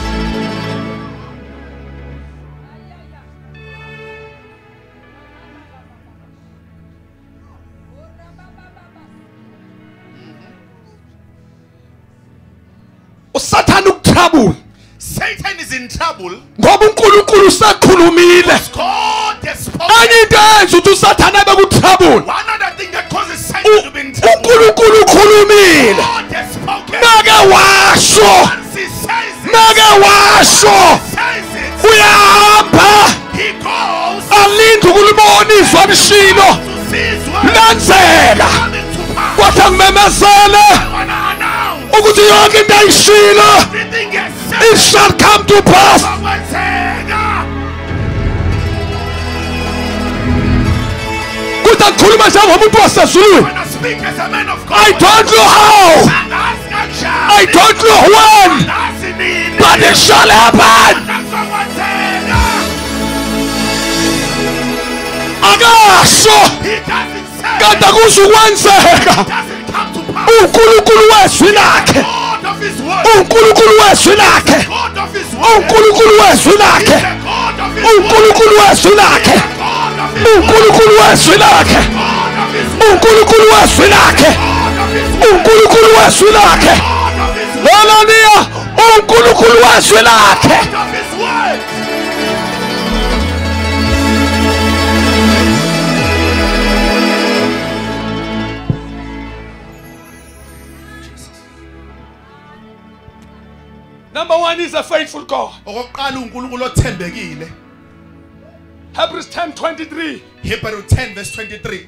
Usathana ukuthabula Satan is in trouble ngoba uNkulunkulu usakhulumile. because God has spoken. Enye into eyenza ukuthi usathana bekuthabula One other thing that causes Satan to be in trouble. uNkulunkulu ukhulumile God has spoken. make washo Once he says it, make washo says it, uyahamba he goes alinde ukulibona izwa lishilo to see his word lenzeka coming to pass. kodwa ngimemezele I want to announce ukuthi yonke into ayishilo everything he has it said. shall come to pass. Kwenzeka. Kuthi ngikhuluma njengomuntu wasezulwini. When I speak as a man of God, I don't know how, I don't know when, but it shall happen. Akasho kade kuzokwenzeka. uNkulunkulu wezwi lakhe, uNkulunkulu wezwi lakhe, uNkulunkulu wezwi lakhe, uNkulunkulu wezwi lakhe, uNkulunkulu wezwi lakhe, uNkulunkulu wezwi lakhe, uNkulunkulu wezwi lakhe. Haleluya, uNkulunkulu wezwi lakhe. Number one is a faithful God. Okokuqala uNkulunkulu othembekile. Hebrews 10:23. Hebrew 10 verse 23.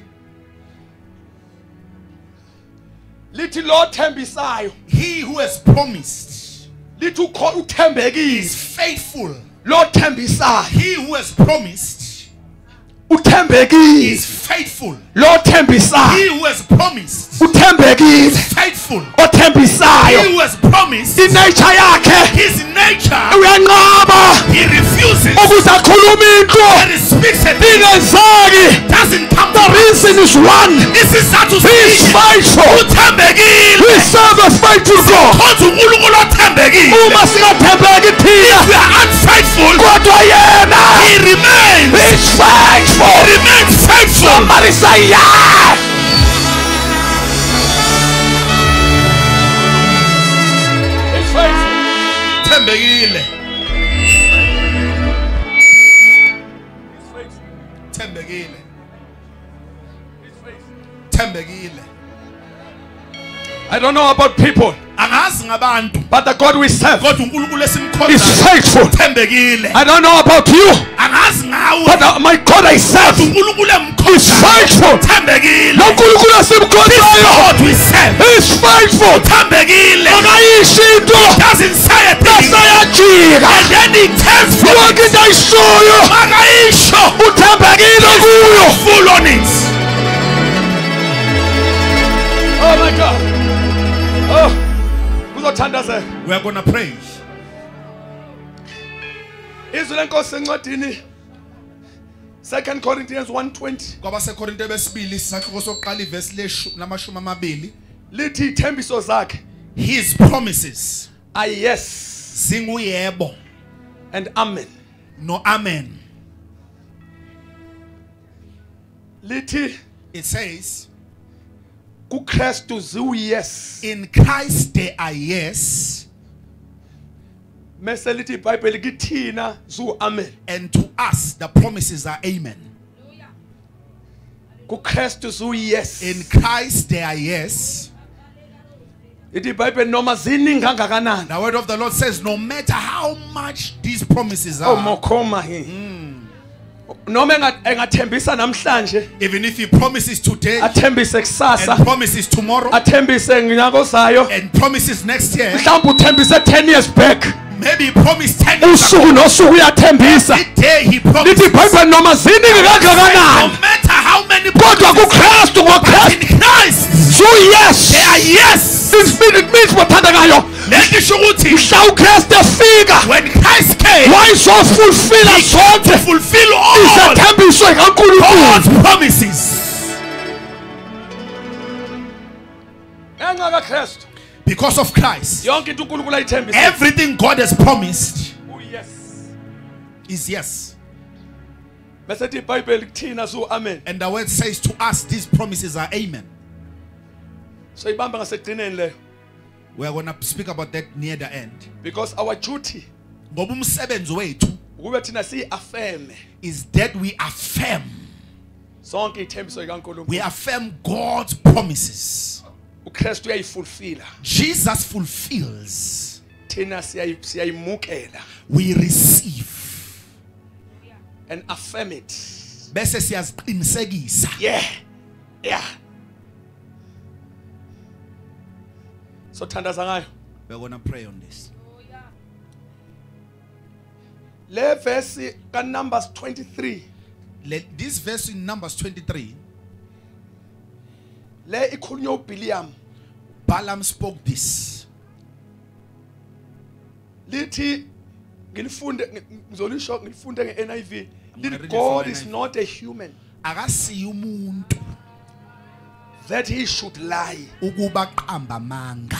Lithi lo thembisayo, He who has promised lithi uthembekile. is faithful. Lo thembisayo He who has promised uthembekile. is faithful. Lo thembisayo He who has promised uthembekile. is faithful. Othembisayo He who has promised inature yakhe his nature, uyanqaba he refuses ukuthi akhulume into and he speaks a thing ingenzeki. doesn't come to The pass. reason is one. This is how to He is speak. faithful. Uthembekile. We serve a faithful God. Kodwa uNkulunkulu othembekile. Uma singathembeki thina We are unfaithful. kodwa yena He remains. is faithful. He remains faithful. Somebody say yes. He's faithful. Thembekile. Thembekile. Thembekile. I don't know about people, Angazi ngabantu. but the God we serve Kodwa uNkulunkulu is esimkhonzayo faithful. thembekile. I don't know about you, Angazi ngawe. but my God I serve uNkulunkulu is emkhonzayo faithful. thembekile. Lo nkulunkulu esimkhonzayo God we serve is faithful. thembekile. Akayishi into Doesn't say a thing. nasayajika. And then he tells from Yonke into ayishoyo Makayisho. uthembekile kuyo. Full on it. Oh my God. Oh, kuzothandazeka. We are going to pray. Izwi lenkosi encwadini 2 Corinthians 1:20 KwabaseKorinte besibili isakhiwo sokuqala ivesi lamashumi amabili. lithi ithembiso zakhe His promises are yes zinguyebo and amen. no amen. Lithi It says, kuKristu ziwu yes. in Christ there are yes, Mese lithi iBhayibheli kithina ziwu amen. and to us the promises are amen. kuKristu ziwu yes. In Christ there are yes. Ithi iBhayibheli noma ziningi kangakanani. The word of the Lord says, no matter how much these promises Oh are, mokhoma he. Noma engathembisa namhlanje, even if he promises today athembise kusasa, and promises tomorrow athembise ngonyaka ozayo, and promises next year, mhlawumbe uthembise 10 years back. maybe he promised 10 years ago. Usuku nosuku uyathembisa. Every day he Lithi promises. iBhayibheli noma ziningi No kangakanani. matter how many Kodwa promises, kuKristu but ngoKristu in Christ ziwu yes. there are yes. It means bathandakayo. Lesho ukuthi Mhla uKristu efika when Christ came, wayezofulfilla he came to zonke fulfill all izethembiso God's zikaNkulunkulu. promises. Ngenxa kaKristu Because of Christ, yonke into uNkulunkulu ayithembisa. everything God has promised Yes. is yes. Bese ithi iBhayibheli kuthina ziwu amen. And the word says to us, these promises are amen. So ibamba ngasekugcineni leyo. We are going to speak about that near the end. Because our duty Ngoba umsebenzi wethu ukube thina siyi-affirme is that we affirm. zonke ithembiso zikaNkulunkulu. We affirm God's promises. uKristu uyayifulfilla. Jesus fulfills. Thina siyayimukela We receive. and affirm it. Bese siyaziqinisekisa. Yeah. So thandaza ngayo. We're going to pray on this. Le verse ka Numbers 23. This verse in Numbers 23, Le ikhulunywa uBiliam. Balaam spoke this. Lithi ngizolisho ngilifunde ngeNIV. I'm gonna Lithi read it God from is NIV. not a human Akasiyo umuntu that he should lie. ukuba qamba manga.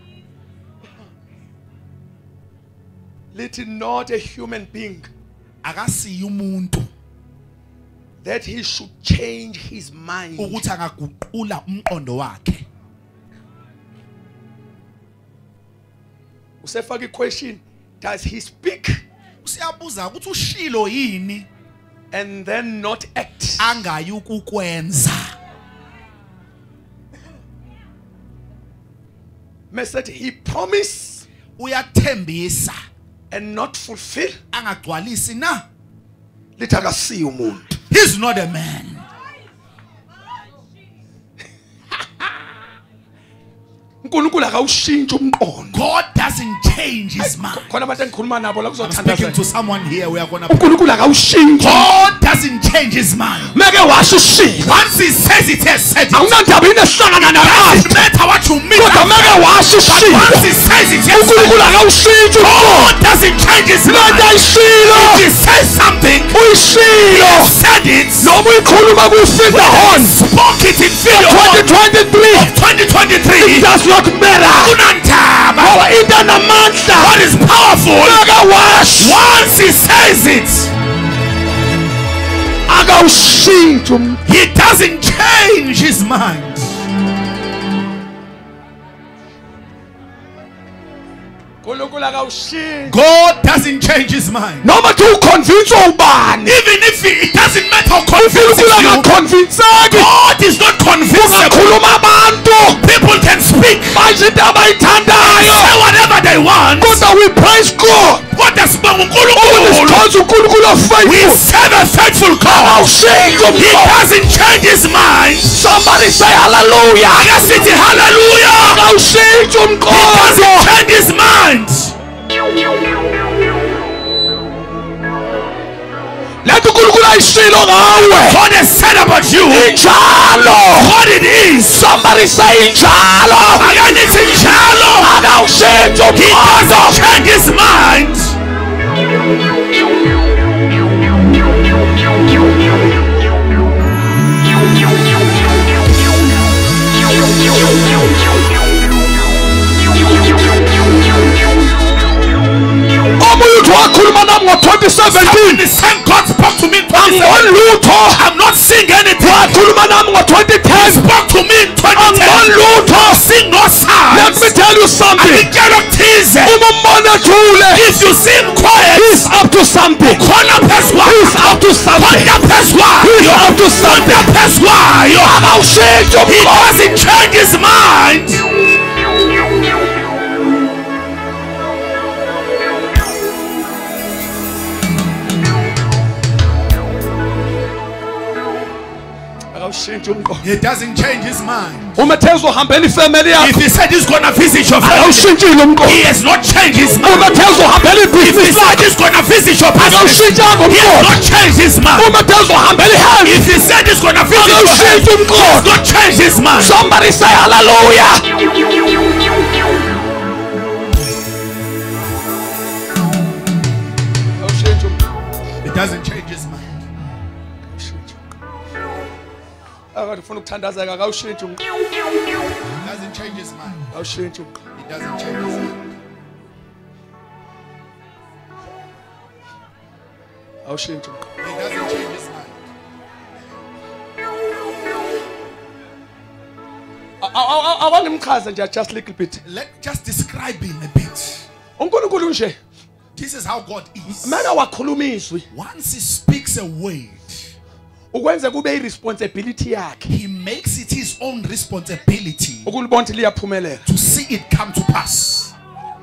Lithi not a human being Akasiyo umuntu that he should change his mind. ukuthi angaguqula umqondo wakhe. Usefaka question, does he speak Usiyabuza ukuthi ushilo yini and then not act? angayi ukukwenza. Message he promise Uyathembisa and not fulfill. angagcwalisi na. Lithi akasiyo umuntu. He's not a man. uNkulunkulu akawushintsha umqondo. God doesn't change his mind. Khona abantu engikhuluma nabo la I'm speaking to kuzothandazela. someone here. We are going to. uNkulunkulu akawushintsha. God doesn't change his mind. Meke washo ushilo. Once he says it, has said it. Awunandaba yini ehlangana nabantu. Doesn't matter what you mean. Kodwa meke washo ushilo. Once he says it, has said uNkulunkulu it. akawushintsha God umqondo. doesn't change his mind. Lento ayishilo. If he says something, he Uyishilo. has said it. Noma uyikhuluma kwi-filter horn. Spoke it in video. 2023. 2023. It does not matter. Kunantaba. Ngoba into enamandla. God is powerful. Meke washo. Once he says it, akawushintsha umqondo. he doesn't change his mind. uNkulunkulu akawushintsha. God doesn't change his mind. Noma thi uconvince ubani. Even if it doesn't matter how convincing uNkulunkulu you, akaconvinceki. God is not convincible. Ungakhuluma abantu. People can speak, Basho into abayithandayo. say whatever they want. Kodwa we praise God. What does Ukuthi uNkulunkulu? sikhonza uNkulunkulu We ofaithful. serve a faithful God. Awushintsha He umqondo. doesn't change his mind. Somebody say hallelujah. Akasithi hallelujah. Awushintsha He doesn't umqondo. change his mind. Letha uNkulunkulu ayishilo ngawe. God has said about you Injalo. what it is. Somebody say injalo. Akanithi njalo. Akawushintsha He doesn't umqondo. change his mind. Omunye uthi wakhuluma nami ngo-2017. 2010. Spoke to me in 2010. Sing no sound. Let me tell you something. If you sing quiet, he's up to something. He's up to something. He's up to something. He doesn't change his mind. He doesn't change his mind. If he said he's gonna visit your family, he has not changed his mind. If he said he's gonna visit your business, he has not changed his mind. If he said he's gonna visit your health, he has not changed his mind. Somebody say hallelujah. It doesn't change his mind. It doesn't change his mind. It doesn't change his mind. It doesn't change his mind. I want him just a little bit. Let's just describe him a bit. This is how God is. Once he speaks a word, he makes it his own responsibility to see it come to pass.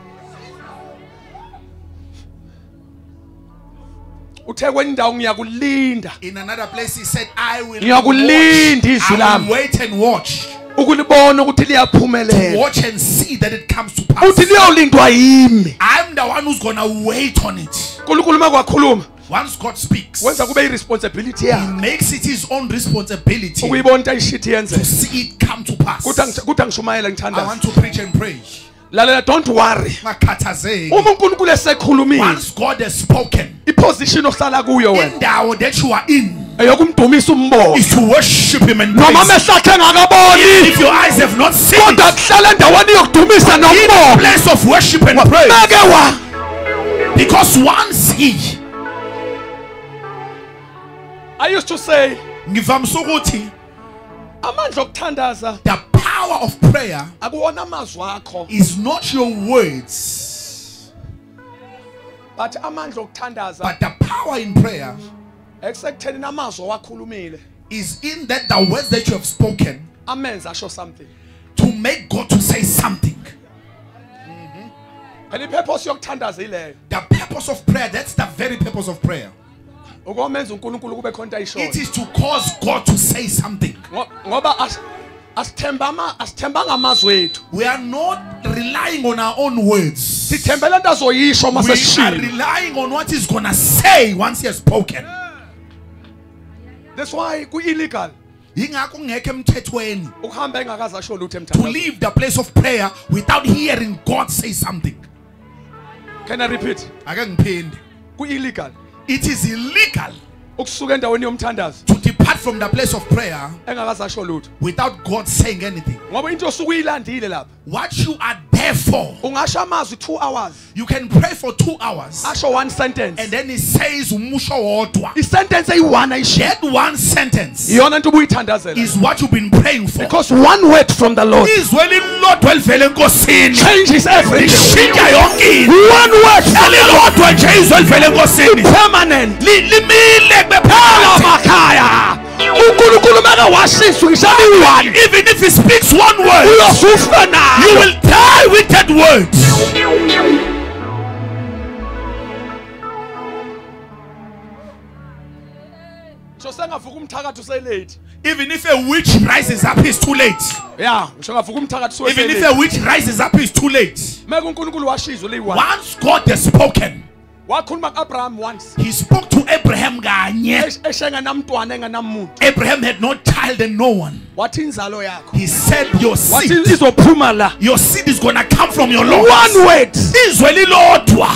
In another place he said, I will wait and watch. To watch and see that it comes to pass. I'm the one who's gonna wait on it. Once God speaks, he makes it his own responsibility to see it come to pass. I want to preach and pray. Don't worry. Once God has spoken, the position of that you are in is to worship him and praise him. Even if your eyes have not seen it, in the place of worship and praise. Because once he, I used to say, the power of prayer is not your words, but the power in prayer is in that the words that you have spoken to make God to say something. The purpose of prayer, that's the very purpose of prayer. It is to cause God to say something. We are not relying on our own words. We are relying on what he's gonna say once he has spoken. That's why it's illegal to leave the place of prayer without hearing God say something. Can I repeat? It's illegal. It is illegal to depart from the place of prayer without God saying anything. What you are there for, 2 hours. you can pray for 2 hours One sentence. and then he says The sentence that one sentence is what you've been praying for. Because one word from the Lord changes everything. One word from the Lord permanent. Even if he speaks one word, you will die with that word. Even if a witch rises up, it's too late. Even if a witch rises up, it's too late. Once God has spoken, he spoke to Abraham. Abraham had no child and no one. He said, your seed is gonna come from your Lord. One word. Israeli Lord.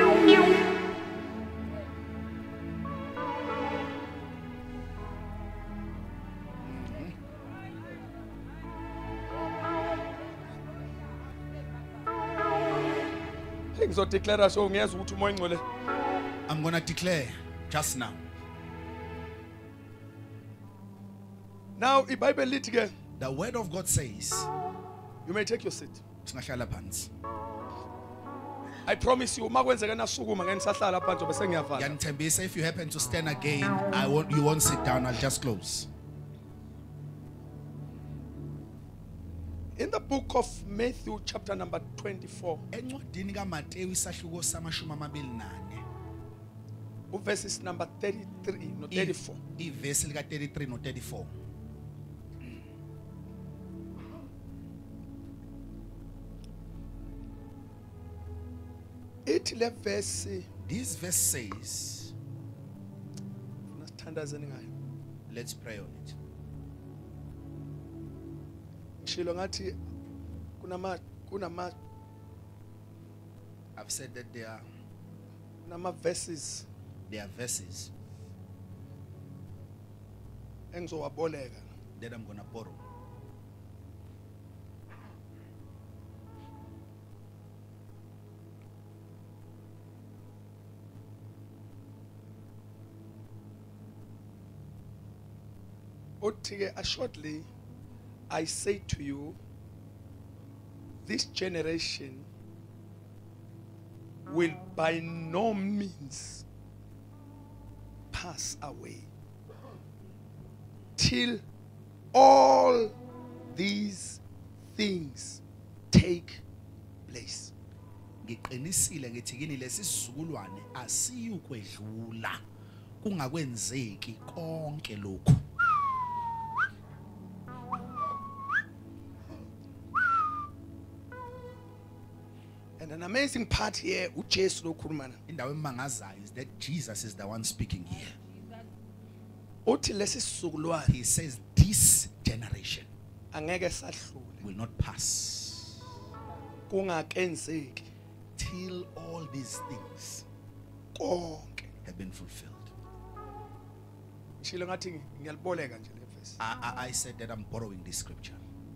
I'm gonna declare just now. Now, the word of God says, you may take your seat. singahlala phansi. I promise you, Yanithembisa, if you happen to stand again, you won't sit down, I'll just close. In the book of Matthew, chapter number 24, verses number 33, no 34. Verse 33 no 34. This verse says, let's pray on it. I've said that there are verses that I'm going to borrow. Shortly, I say to you, this generation will by no means pass away till all these things take place. Ngiqinisile ngithi kini lesisizukulwane asiyukwedlula kungakwenzeki konke lokhu. And an amazing part here, is that Jesus is the one speaking here. He says this generation will not pass till all these things have been fulfilled. I said that I'm borrowing this scripture.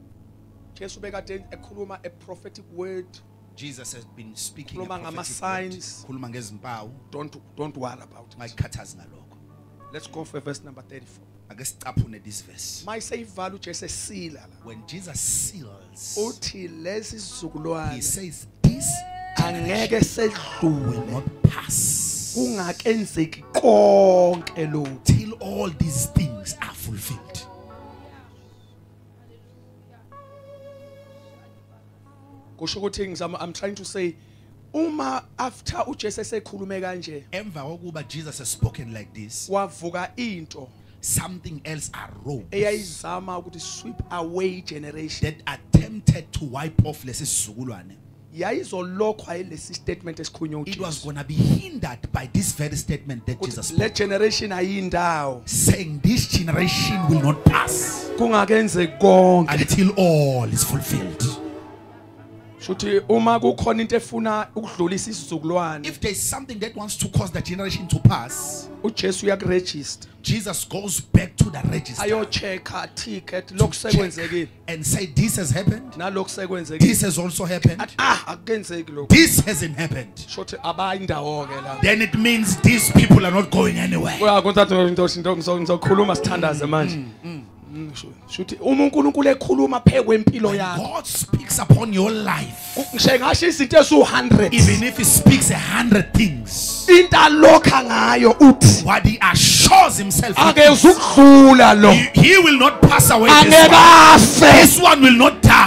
A prophetic word. Jesus has been speaking about signs. Don't worry about it. Let's go for verse number 34. This verse. When Jesus seals, he says this will not pass till all these things are fulfilled. I'm trying to say, after Jesus has spoken like this, something else arose sweep away generation that attempted to wipe off lesisizukulwane. It was going to be hindered by this very statement that Jesus spoke, saying this generation will not pass until all is fulfilled. If there is something that wants to cause the generation to pass, Jesus goes back to the register and say, this has happened, this has also happened, this hasn't happened. Then it means these people are not going anywhere. When God speaks upon your life, even if He speaks 100 things, what He assures Himself, He will not pass away. This one will not die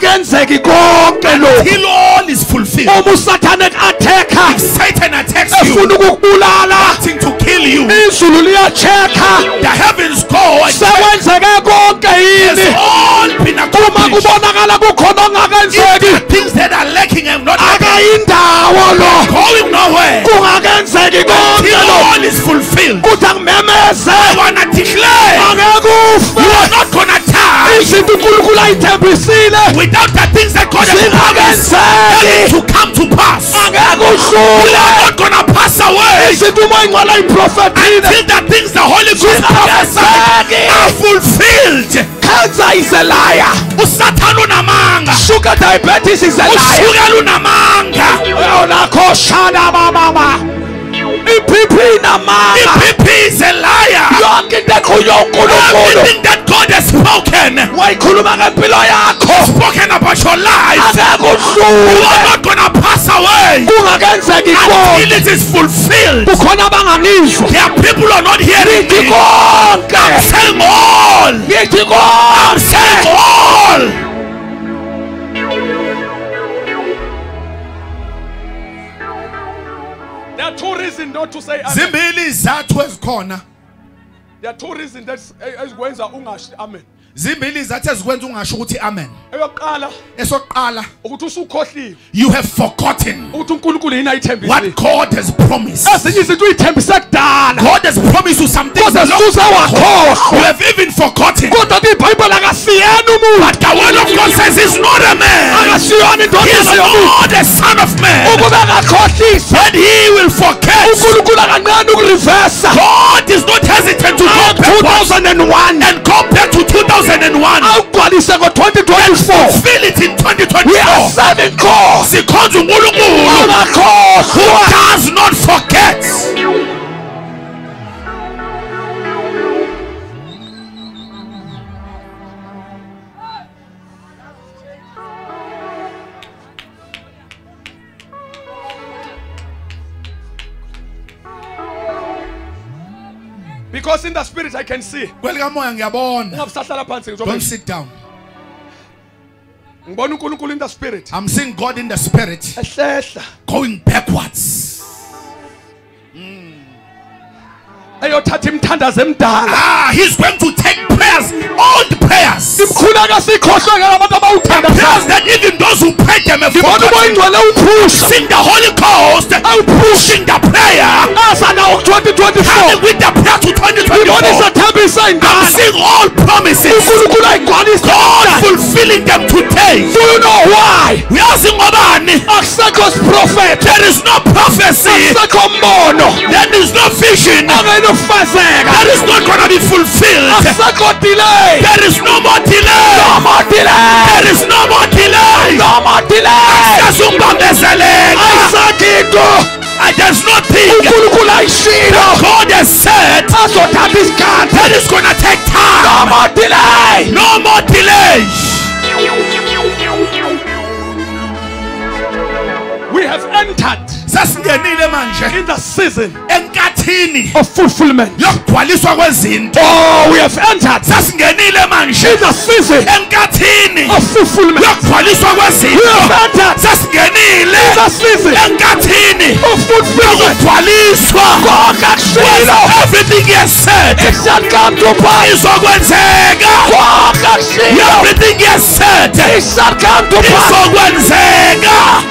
until all is fulfilled. If Satan attacks you, wanting to kill you, the heavens go and has all been accomplished. Things that are lacking have not happened, going nowhere until all is fulfilled. I want to declare you are not going to die without the things that God has promised to come to pass. You are not going to pass away until the things the Holy Ghost prophesied are fulfilled. Cancer is a liar. Sugar diabetes is a liar. is a liar. Everything that God has spoken, spoken about your life, you are not gonna pass away until it is fulfilled. There are people who are not hearing me. I'm saying all. I'm saying all. There are two reasons not to say amen. Zimbili zathu ezikhona. There are two reasons that ezikwenza ungasho amen. Zimbili zathu ezikwenza ungasho ukuthi amen. Eyokuqala, esokuqala, ukuthi usukhohliwe. You have forgotten ukuthi uNkulunkulu yena ayithembile. what God has promised. Ezinye izinto uyithembise kudala. God has promised you something. You have even forgotten. Kodwa iBhayibheli akasiyena umuntu. But the word of God says he's not a man. He's not a son of man. And he will forget. God is not hesitant to go back 2001 and go back to 2001. And fulfill it in 2024. We are serving God who does not forget. Because in the spirit I can see. Don't sit down. In the spirit. I'm seeing God in the spirit going backwards. He's going to take prayers, all the prayers. The prayers that even those who pray them have forgotten. Sing the Holy Ghost, pushing the prayer, coming with the prayer to 2024. I'm seeing all promises, God fulfilling them today. Do you know why? We are seeing prophet. There is no prophecy. There is no vision. That is not going to be fulfilled. There is no more delay. There is no more delay. There's nothing that God has said that is going to take time. No more delay. No more delay. We have entered in the season of fulfillment. Oh, we have entered in the season of fulfillment. We have entered in the season of fulfillment. Everything he has said, it shall come to pass. Everything he has said, it shall come to pass.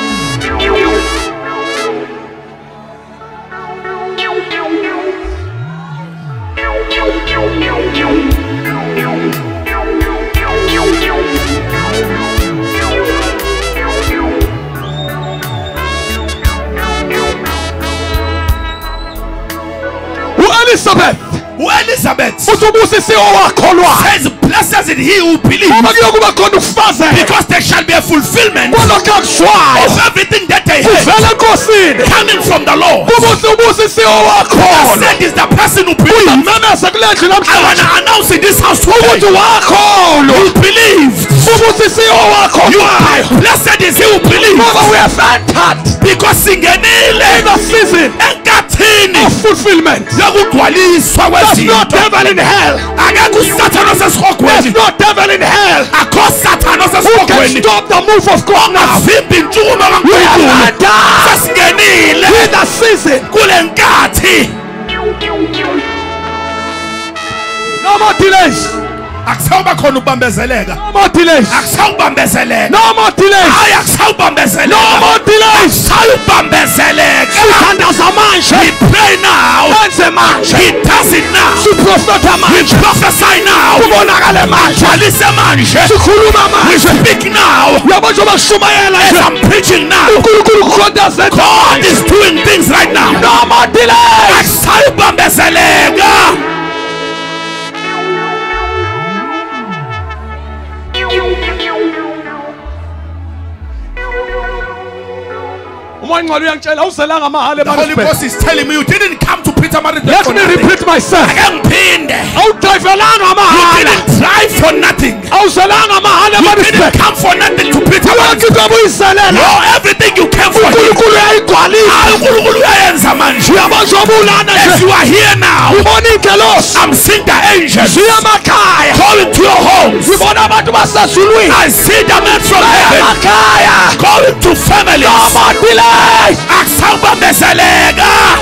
Elizabeth says, blessed is he who believes, because there shall be a fulfillment of everything that they have coming from the Lord. Blessed is the person who believes. I want to announce in this house today, you believed. Blessed is he who believes, because in the season of fulfillment, there's no devil in hell. There's no devil in hell who can stop the move of God now. We have entered in the season. No more delays. No more delays. No more delays. No more delays. We pray now. He does it now. We prophesy now. We speak now. As I'm preaching now, God is doing things right now. No more delays. The Holy Ghost is telling me you didn't come to Peter Martin. Let me repeat myself. Uyese. You didn't drive for nothing. You didn't come for nothing to preach about. No, everything you came for him. If you are here now, I'm seeing the angels going to your homes. I see the men from heaven going to families. Aksamba Beselega.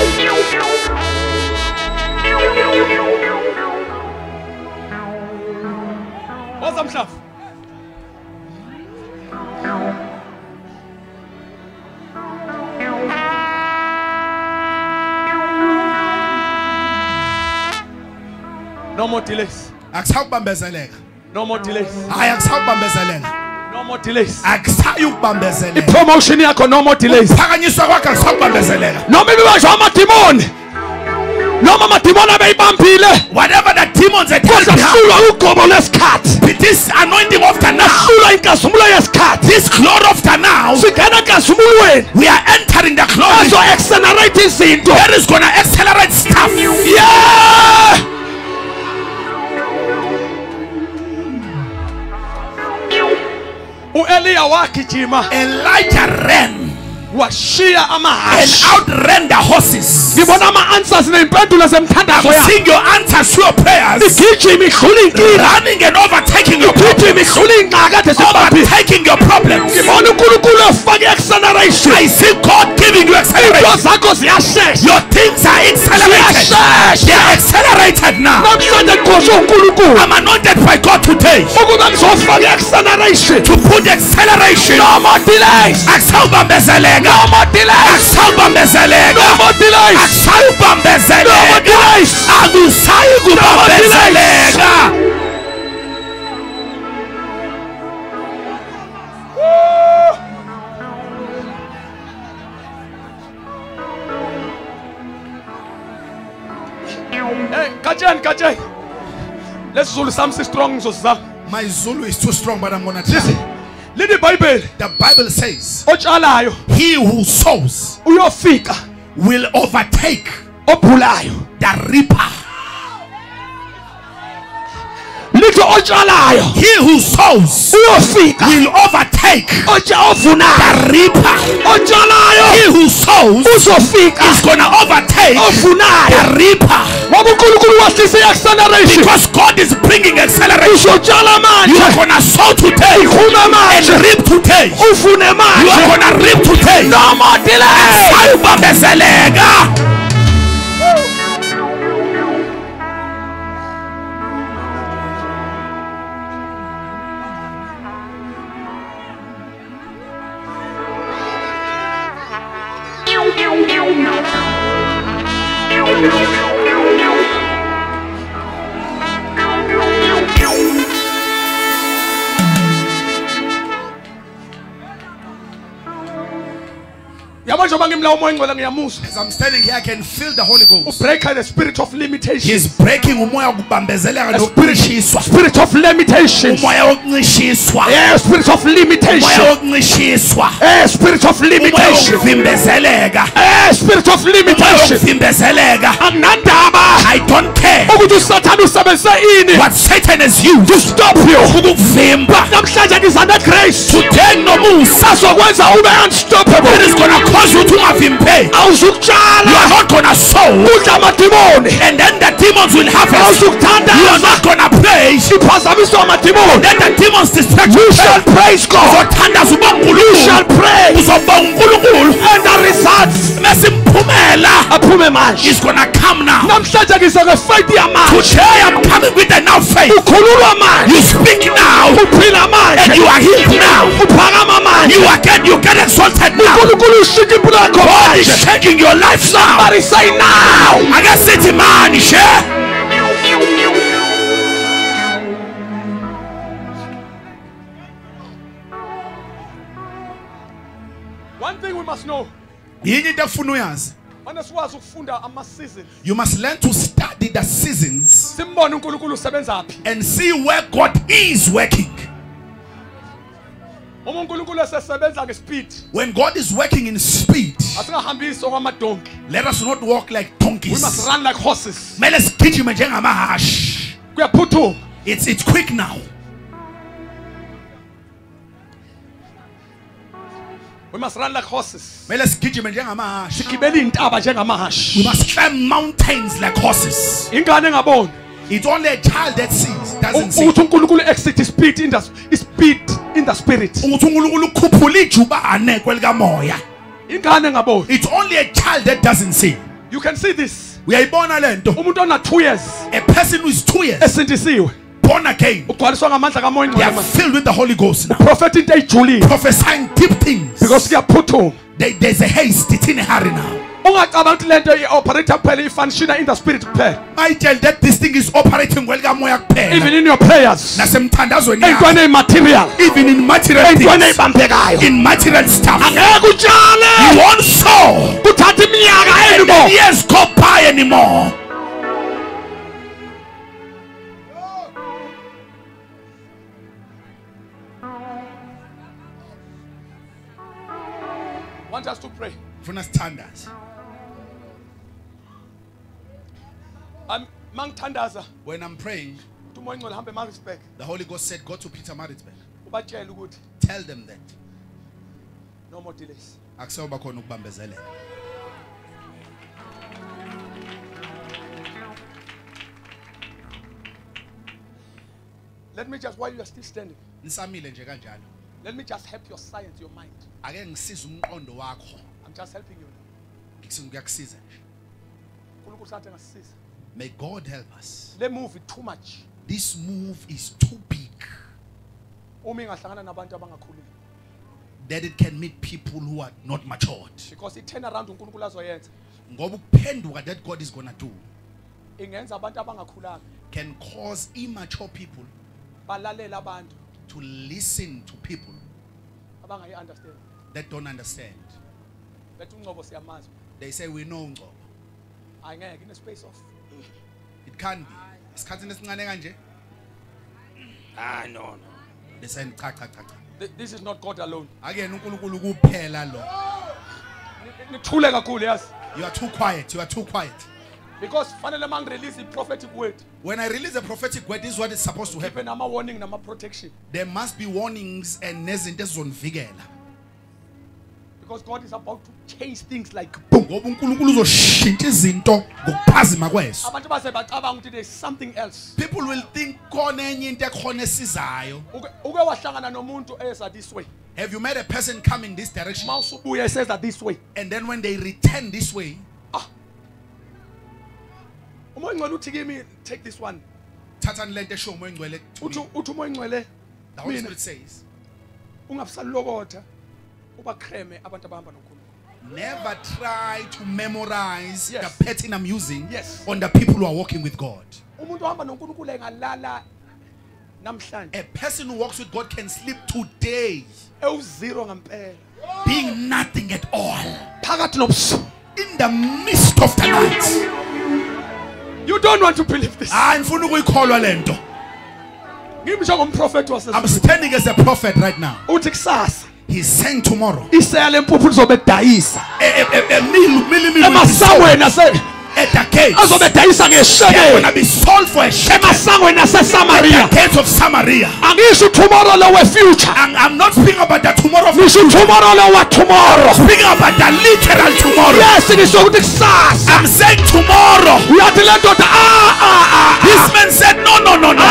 What's up, chef? No more delays. No more delays. No more delays. The promotion here, no more delays. No maybe was no demon whatever the demons are this anointing of the now, this glory of the now, we are entering the glory that is going to accelerate stuff. Yeah. Elijah ran and outran the horses. I'm seeing your answers to your prayers running and overtaking your problems. Overtaking your problems. I see God giving you acceleration. Your things are accelerated. They are accelerated now. I'm anointed by God today to put acceleration. No more delays. No more delays. No more delays. No more delays. No more delays. Hey, Kajan. Let's Zulu something strong. My Zulu is too strong, but I'm gonna try. The Bible says, he who sows will overtake the reaper. He who sows will overtake the reaper. He who sows is gonna overtake the reaper. Because God is bringing acceleration. You are gonna sow today and reap today. You are gonna reap today. No more delay. As I'm standing here, I can feel the Holy Ghost. The spirit of limitation. He's breaking the spirit of limitation. Yeah, spirit of limitation. Spirit of limitation. Spirit of limitation. I don't care what Satan has used to stop you. Today no move. Unstoppable. It is gonna cause you to have him pay. You are not gonna sow, and then the demons will have it. You are not gonna praise, and then the demons distract you. Shall praise God. You shall praise, and the results is gonna come now. Today I'm coming with enough faith. You speak now, and you are healed now. You get exalted now. God is changing your life now. Somebody say now. I got city man, share. One thing we must know. You must learn to study the seasons and see where God is working. When God is working in speed, Let us not walk like donkeys. We must run like horses. It's quick now. We must run like horses. We must climb mountains like horses. It's only a child that sees, doesn't see. Speed in the spirit. It's only a child that doesn't see. You can see this. We are born alone. 2 years. A person who is 2 years born again. They are filled with the Holy Ghost now. Prophesying deep things. Because there's a haste. It's in a hurry now. I tell that this thing is operating well. Even in your prayers, Even material, even in material things, in material stuff. You won't sow. And the years go by anymore. want us to pray. When I'm praying, the Holy Ghost said, go to Peter Maritzburg. Tell them that. No more delays. Let me just, while you are still standing, let me just help your science, your mind. I'm just helping you now. May God help us. They move it too much. This move is too big that it can meet people who are not matured. Because it turn around That God is going to do can cause immature people to listen to people that don't understand. They say, we know in a space of it can be. No. They say, this is not God alone. Again, You are too quiet. You are too quiet. Because finally man release the prophetic word. When I release a prophetic word, this is what is supposed to happen. Warning, protection. There must be warnings and nezinto on vigela. Because God is about to change things like boom. There's something else. People will think this way. Have you met a person coming this direction? Says that this way. And then when they return this way, take this one. The Holy Spirit says, never try to memorize the pattern I'm using on the people who are walking with God. A person who walks with God can sleep today being nothing at all in the midst of the night. You don't want to believe this. I'm standing as a prophet right now. He's saying tomorrow a decade they're going to be sold for a shekel at the gates of Samaria. I'm not speaking about the tomorrow of tomorrow. I'm speaking about the literal tomorrow. Yes, it is so success. I'm saying tomorrow. This man said no.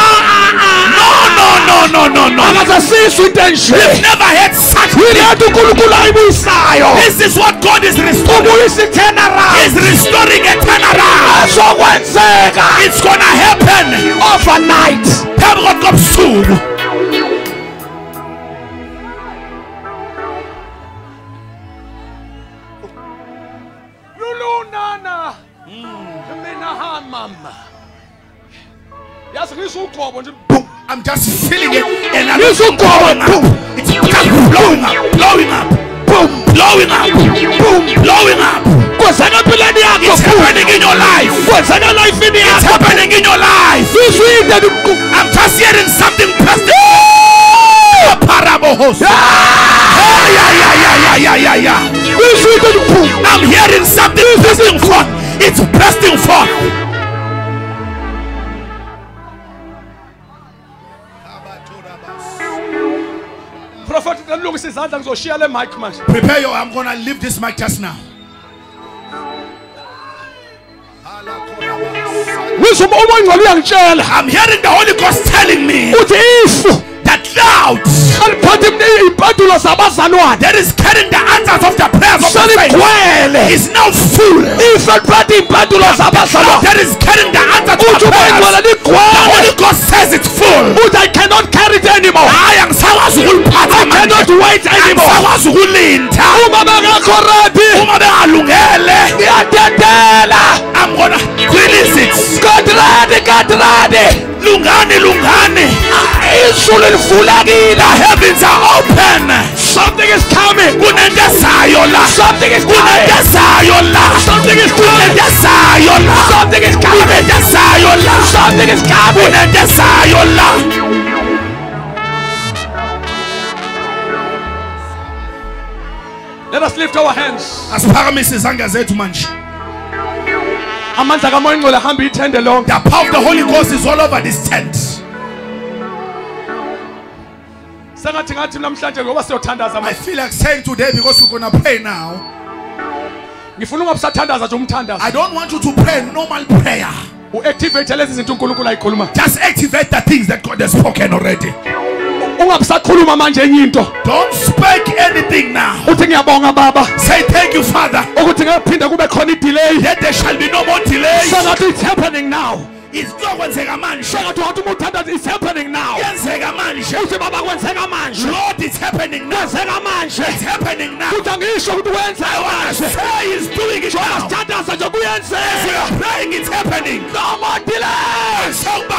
We've never had such thing. This is what God is restoring. He's restoring a turnaround. It's gonna happen overnight. I'm just feeling it, and I'm just blowing up. It's just blowing up. Boom, blowing up. Boom, blowing up. It's happening in your life. It's happening in your life. I'm just hearing something positive. I'm hearing something bursting forth. It's bursting forth. Prophet, prepare your. I'm gonna leave this mic just now. I'm hearing the Holy Ghost telling me that cloud that is carrying the answers of the prayers of the faith is now full. That is carrying the answers of the prayers. The Holy Ghost says it's full. I cannot carry it anymore. I cannot wait anymore. I'm gonna release it. God ready. Lungani. The heavens are open. Something is coming. Something is coming. Something is coming. Something is coming. Something is coming. Let us lift our hands. As paramis izandla zethu manje. The power of the Holy Ghost is all over this tent. I feel like saying today, because we're gonna pray now, I don't want you to pray normal prayer. Just activate the things that God has spoken already. Don't speak anything now. Say thank you, Father. That there shall be no more delay. It's happening now. It's happening now. It's Lord, it's happening now. It's happening now. I want to say He's doing it now. As we are praying, it's happening. No more delay.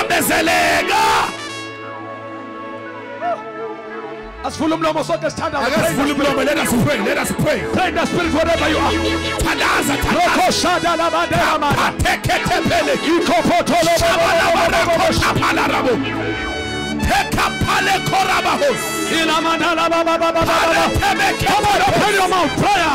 As full of let us pray. Let us pray. Pray in the spirit wherever you are. Come on, open your mouth. Prayer.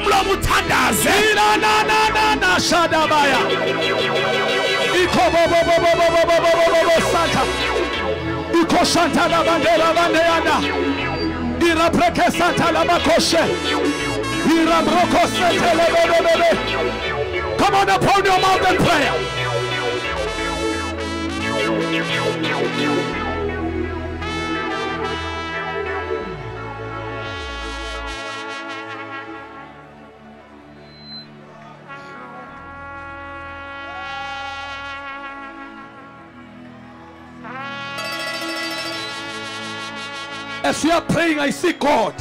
Santa la bandera bandeana. Ira breke Santa la bakoshe. Ira broko Santa la bebe. Come on, upon your mouth and prayer. As we are praying, I see God.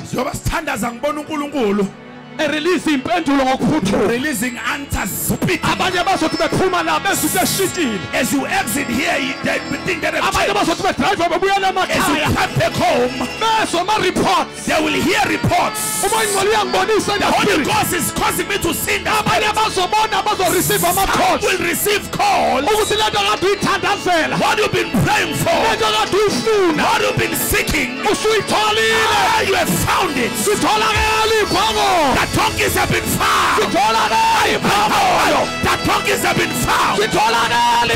Releasing releasing answers. As you exit here, they think that as you come back home, they will hear reports. The Holy Ghost is causing me to sing. Some will receive calls. What you've been praying for, what you've been seeking, you have found it. The donkeys have been found. The donkeys have been found. The donkeys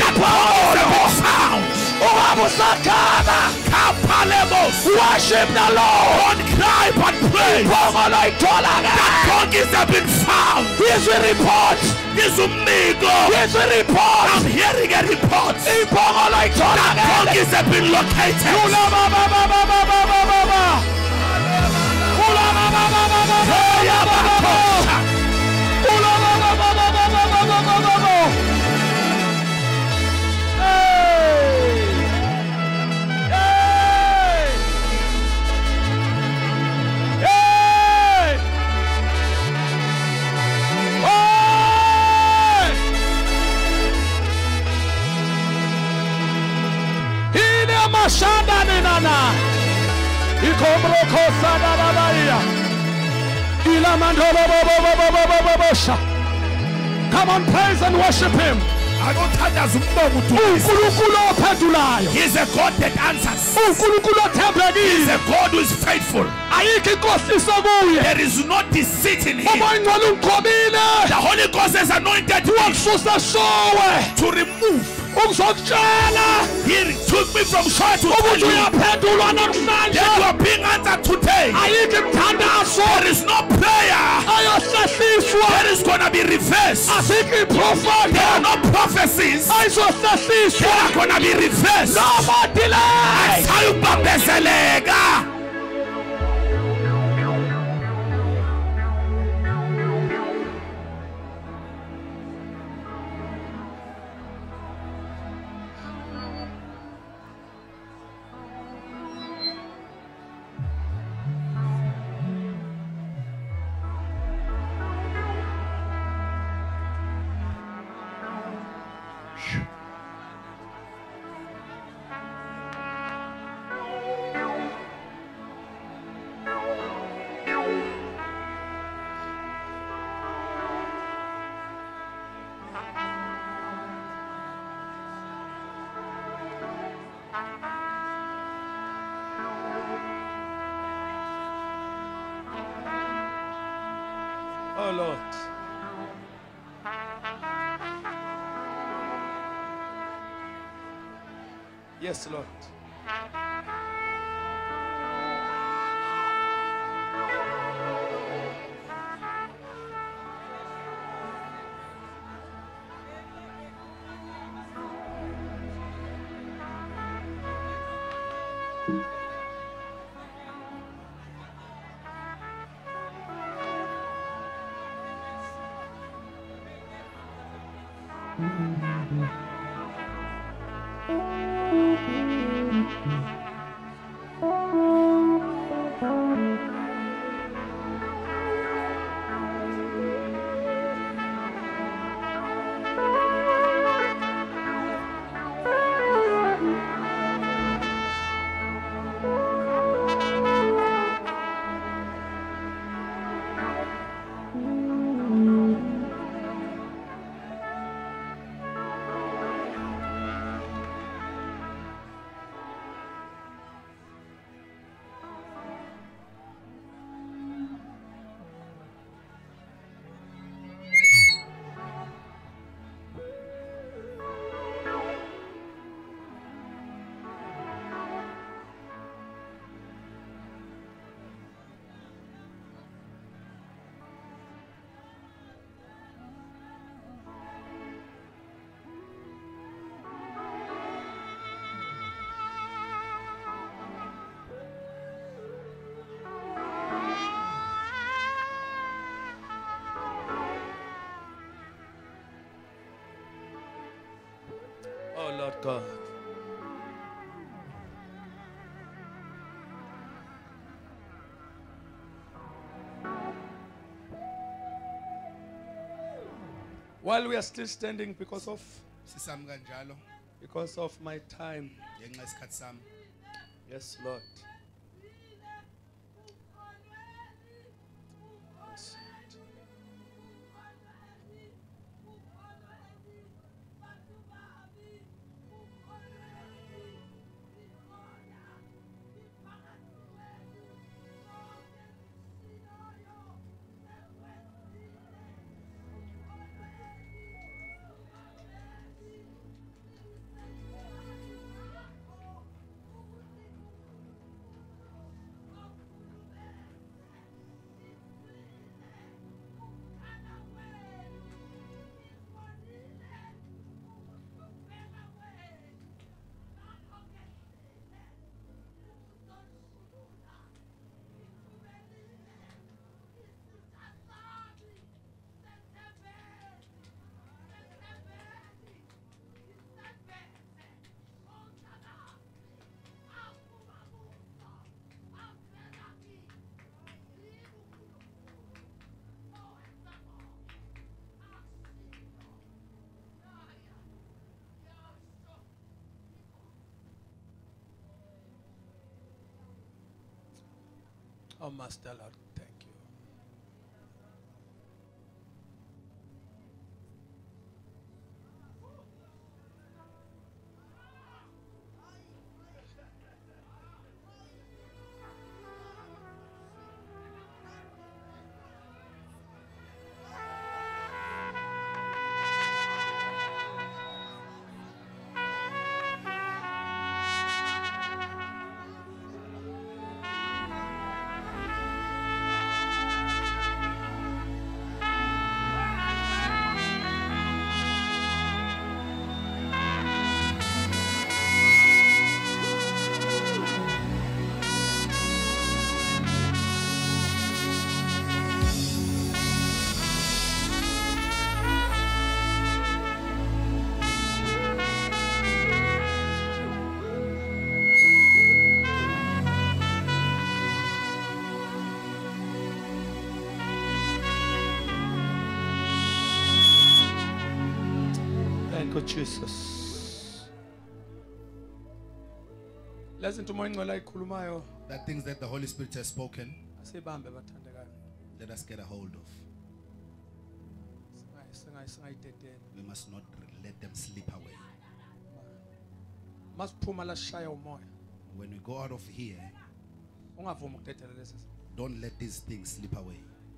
have been found. Worship the Lord. Don't cry but pray. The donkeys have been found. Here's a report. Here's a report. I'm hearing a report. The donkeys have been located. Come on, praise and worship Him. He's a God that answers. He's a God who is faithful. There is no deceit in him. The Holy Ghost has anointed me to remove. He took me from shore to tell you that you are being answered today. There is no prayer that is going to be reversed. There are no prophecies that are going to be reversed. No more delay. Oh Lord. Yes, Lord. Oh Lord God. While we are still standing because of my time. Yes, Lord. Yes. Oh, Master Lord, thank you. you, Jesus. Listen to that things that the Holy Spirit has spoken, let us get a hold of. We must not let them slip away. When we go out of here, don't let these things slip away.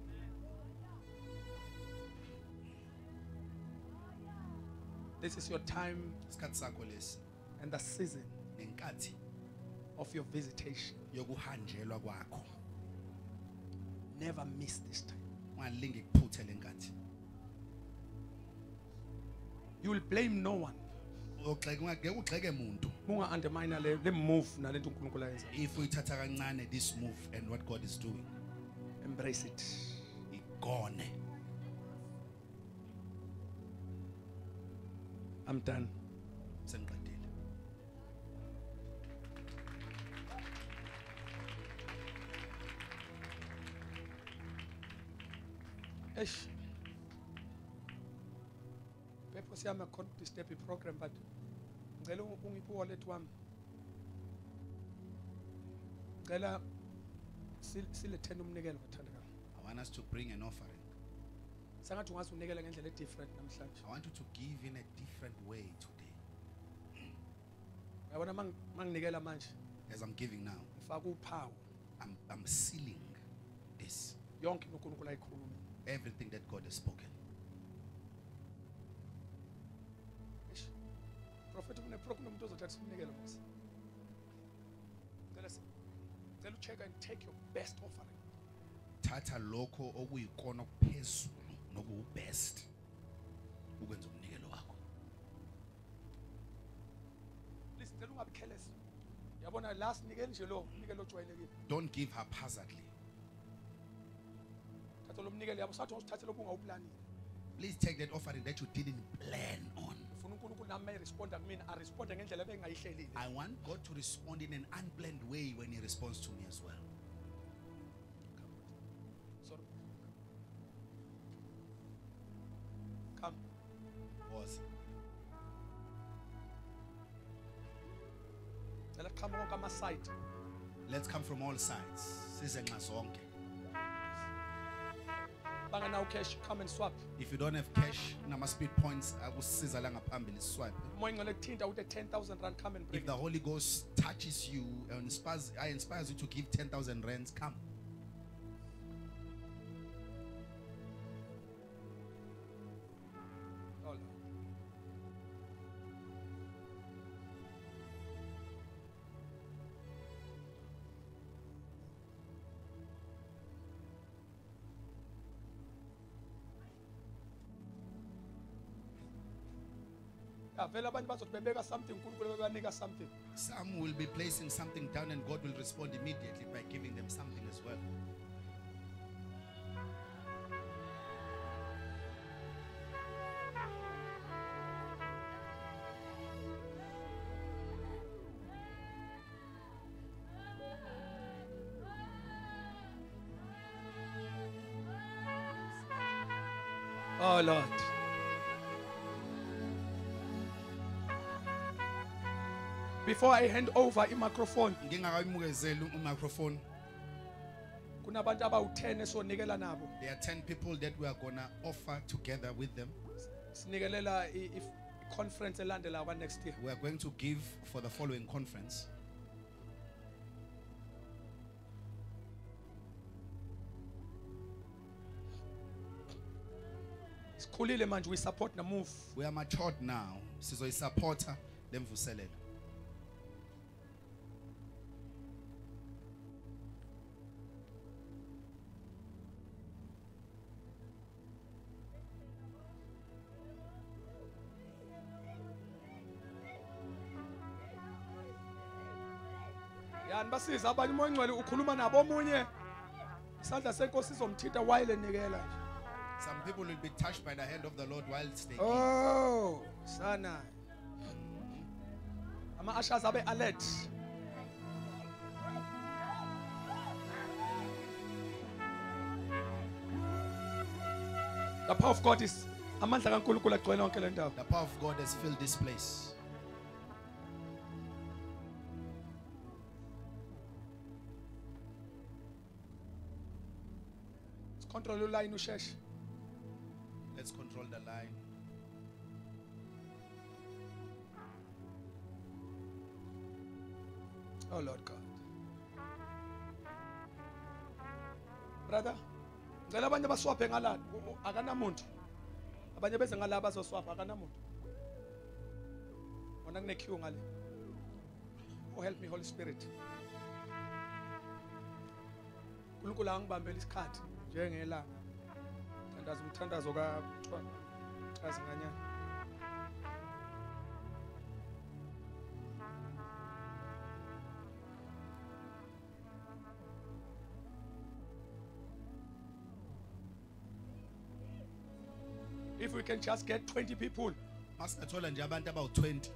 This is your time and the season of your visitation. Never miss this time. You will blame no one. If we this move and what God is doing, embrace it. I'm done. Eish. Purpose yami akukho disturb program, but ngicela ungiphe wallet wami. Ngicela silethene umnikelo bathandekayo. I want us to bring an offering. Sangathi ungazi unikela ngendlela different namhlanje. I want you to give in a different way today. Yabona manginikela manje. As I'm giving now, ngifaka uphawu. I'm sealing this. Yonke uNkulunkulu ayikhuluma. Everything that God has spoken. Prophet uneprogram umuntu ozothatha umnikelo mase. Ngicela check and take your best offering. Thatha lokho okuyikona okuphezulu nokubest ukwenza umnikelo wakho. Please ngicela ungabi careless. Yabona last nikeli nje lo umnikelo ojwayelekile. Don't give haphazardly. Thatha lo mnikelo yabo sathi usithathele obungawuplani. Please take that offering that you didn't plan on. I want God to respond in an unplanned way when He responds to me as well. Sorry. Come. Pause. Let's come from all sides. Now cash, come and swap. If you don't have cash, nama speed points, I will scissor langa pambili swipe. With the 10,000 rand, come and bring. If the Holy Ghost touches you and inspires you to give 10,000 rands, come. Oh Lord. Some will be placing something down and God will respond immediately by giving them something as well. Oh Lord. Before I hand over the microphone, there are 10 people that we are going to offer together with them. Conference next year. We are going to give for the following conference. We support the move. We are matured now. So we support them for selling. Basiza abanye umoya ukhuluma nabo omunye isandla senkosi sizomthitha while enikela. Some people will be touched by the hand of the Lord while they give. Oh, sana. Ama ushers abe alert. The power of God is The power of God has filled this place. Control the line, Ushesh. Let's control the line. Oh Lord God. Brother, ngicela abanye baswaphe ngalana. Akanamuntu. Abanye beze ngala bazoswapha akanamuntu. Wona kune queue ngale. Oh help me Holy Spirit. uNkulunkulu angibambela isikhathi njengelanga. Thandaza umthandazo kaZinganyana. If we can just get 20 people. Masathola nje abantu about 20.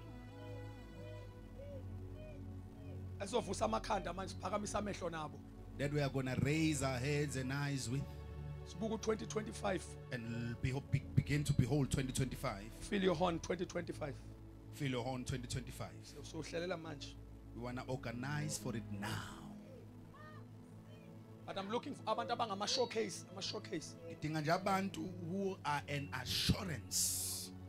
Asovusa amakhanda manje siphakamisa amehlo nabo. That we are going to raise our heads and eyes with. Sibuku 2025 and begin to behold 2025. Feel your horn 2025. Feel your horn 2025. So hlelela manje. We want to organize for it now. But I'm looking for abantu abangama showcase, showcase. Idinga nje abantu who are an assurance.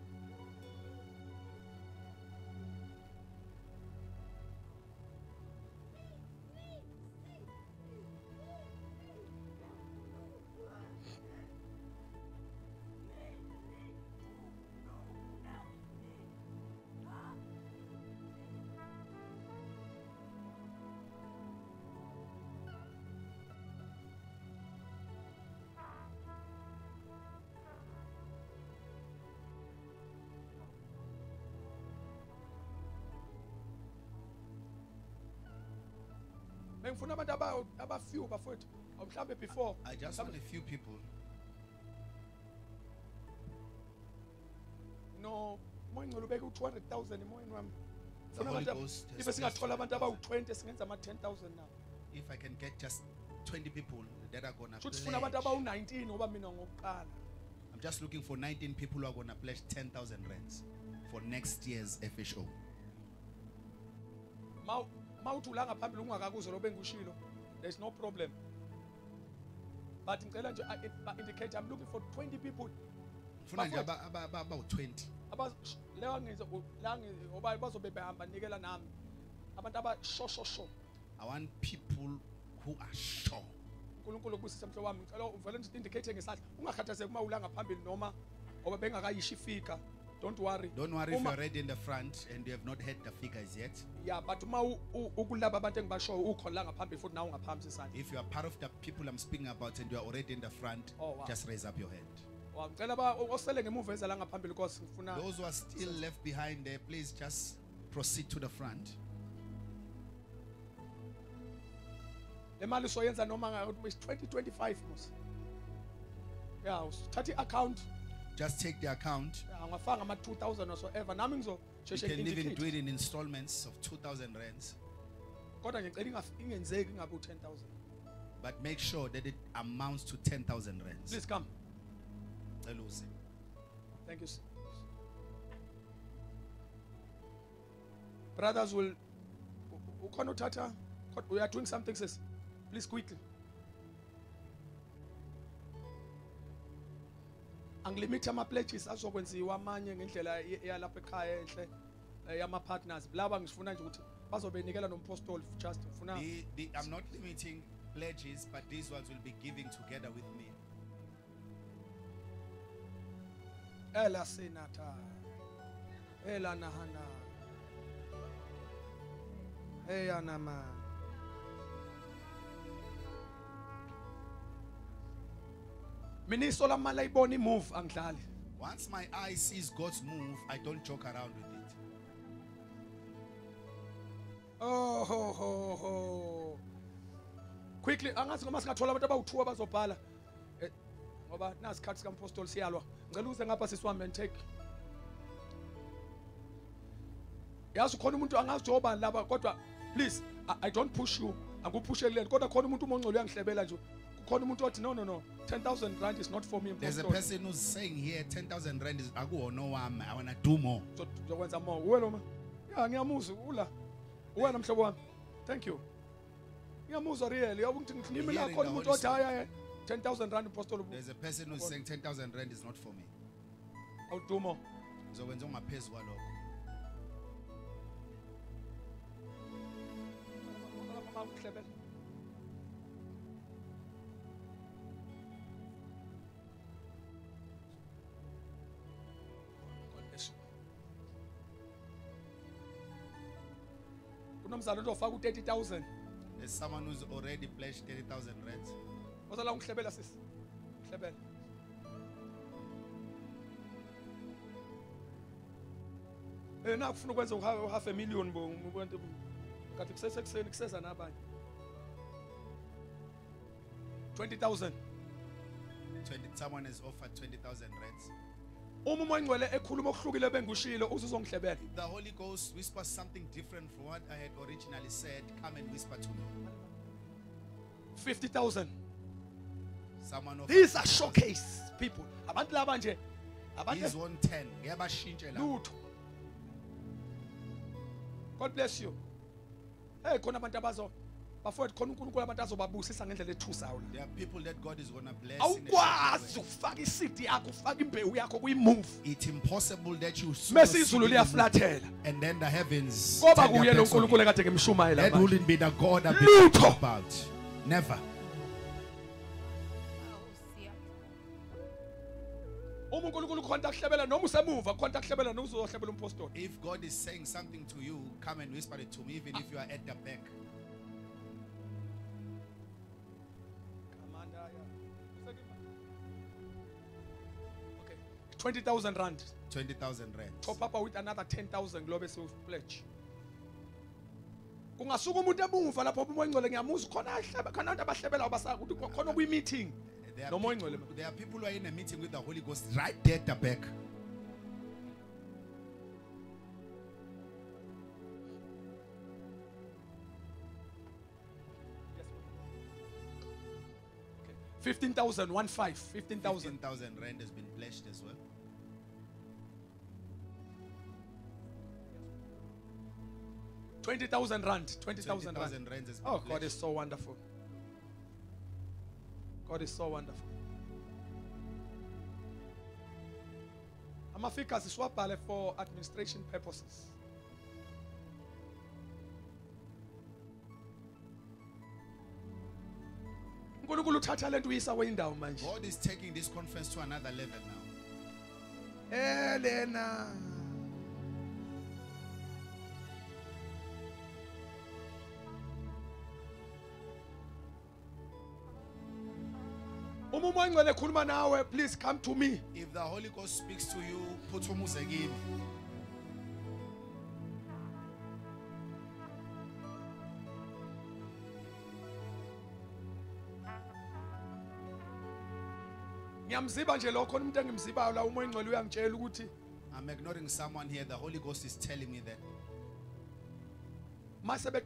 Bengifuna abantu abafew bafowethu mhlambe before. I just want a few people. No, moya ngicela ubeke u200,000 emoyeni wami. The Holy Ghost has Ibe singathola abantu abawu20 singenza ama10,000 now. If I can get just 20 people that are going to pledge. Sifuna abantu abawu19 ngoba mina ngokuqala. I'm just looking for 19 people who are going to pledge 10,000 rands for next year's FHO. Mawuthi la ngaphambili ungakakuzo lo bengushilo, there's no problem. But ngicela nje indicate I'm looking for 20 people. Ngifuna nje about 20. Lewa ngizo la ngoba bazobe behamba nikela nami. Abantu abasho. I want people who are sure. uNkulunkulu ubusise mhlo wami ngicela uvele indicate ngesandla ungakhathazeki uma ulanga phambili noma oba bengakayishi ifika. Don't worry if you're already in the front and you have not had the figures yet. Yeah, but uma ukulaba abantu engibasho ukhona la ngaphambili futhi nawe ungaphambi isandla. If you are part of the people I'm speaking about and you are already in the front, just raise up your hand. Ngicela osele ngemuva eza la ngaphambili because ngifuna those who are still left behind there, please just proceed to the front. Le mali soyenza noma ngathi 2025 mos. Yeah, uthatha i-account. Just take the account. Angafanga ama 2000 or so ever. Nami ngizosheshe indicate. You can even do it in installments of 2,000 rands. Kodwa ngicela ingenzeki ngabe u10,000. But make sure that it amounts to 10,000 rands. Please come. Thank you. Brothers will ukhona uthatha. We are doing something sis. Please quickly. Angilimit ama pledges azokwenziwa amanye ngendlela yalapha ekhaya enhle yama partners. Laba ngifuna nje ukuthi bazobenikela nompostoli just ufuna. I'm not limiting pledges, but these ones will be giving together with me. Ela senata. Ela nahana. Eya nama. Minisola malaiboni move angidlali. Once my eye sees God's move, I don't joke around with it. Oh ho ho ho. Quickly angazi ngoma singathola abantu abawu2 abazobhala. Ngoba nasikhathi sikampostoli siyalwa. Ngicela uze ngapha sisiwami and take. Yazi khona umuntu angazijoba laba kodwa please I don't push you. Angikuphushele kodwa khona umuntu umongcolo uyangihlebela nje. no, 10,000 rand is not for me. There's a person who's saying here 10,000 rand is I want to do more. Thank you. 10,000 rand apostle. There's a person who's saying 10,000 rand is not for me. I'll do more. So when someone pays what? There's someone who's already pledged 30,000 rands. Half a million. 20,000. Someone has offered 20,000 rands. The Holy Ghost whispers something different from what I had originally said. Come and whisper to me. 50,000. Someone offered. These are showcase people. He's 110. God bless you. Hey, there are people that God is going to bless. It's impossible that you sow and then the heavens. That wouldn't be the God that we talk about. Never. If God is saying something to you, come and whisper it to me, even if you are at the back. 20,000 rand. 20,000 rand. Top up with another 10,000 global self pledge. There are people who are in a meeting with the Holy Ghost right there at the back. Yes, 15,000, 15,000 rand has been pledged as well. Yes. 20,000 rand. 20,000 rand. Oh, God is so wonderful. God is so wonderful. Amafika ziswabhale for administration purposes. God is taking this conference to another level now. Elena. Please come to me. If the Holy Ghost speaks to you, put again. I'm ignoring someone here. The Holy Ghost is telling me that. Once they've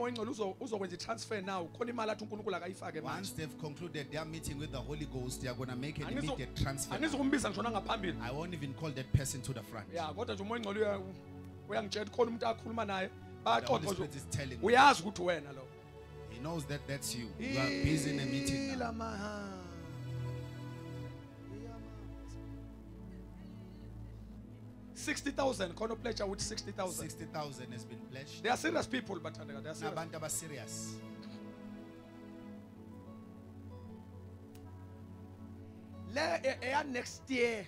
concluded their meeting with the Holy Ghost, they are going to make an immediate transfer. I won't even call that person to the front. The Holy Spirit is telling me. He knows that that's you. You are busy in a meeting now. 60,000. Kono pledge with 60,000. 60,000 has been pledged. They are serious people, but they are serious. Next year.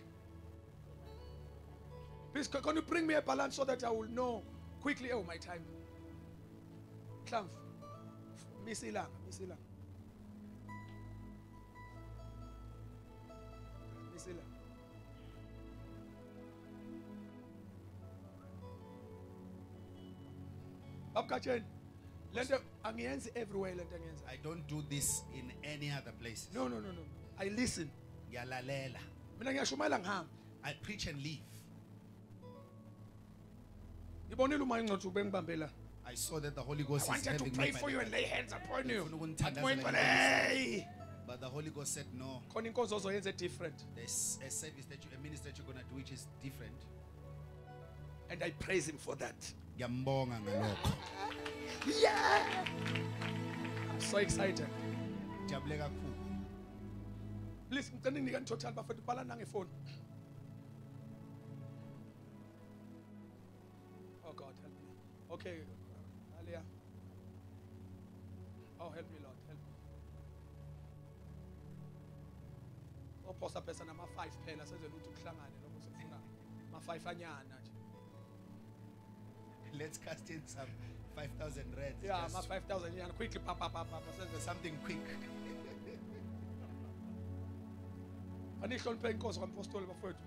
Please, can you bring me a balance so that I will know quickly? Oh, my time. Clamp. Misilang. Everywhere. I don't do this in any other place. No. I listen. I preach and leave. I saw that the Holy Gust is having to pray for you and lay hands upon you. But the Holy Ghost said no. Different. There's a service that a ministry that you're going to do which is different. And I praise him for that. Yeah. I'm so excited. Please, total phone. Oh God, help me. Okay, Alia. Oh, help me, Lord, help me. Oh, posa person ama 5 phela senze lutho kuhlangane lokho sifuna ma 5 anyana nje. Let's cast in some 5,000 rands. Yeah, ma 5,000 anyana quickly papa senze something quick. Anihloniphe inkosi kampostoli bafowethu.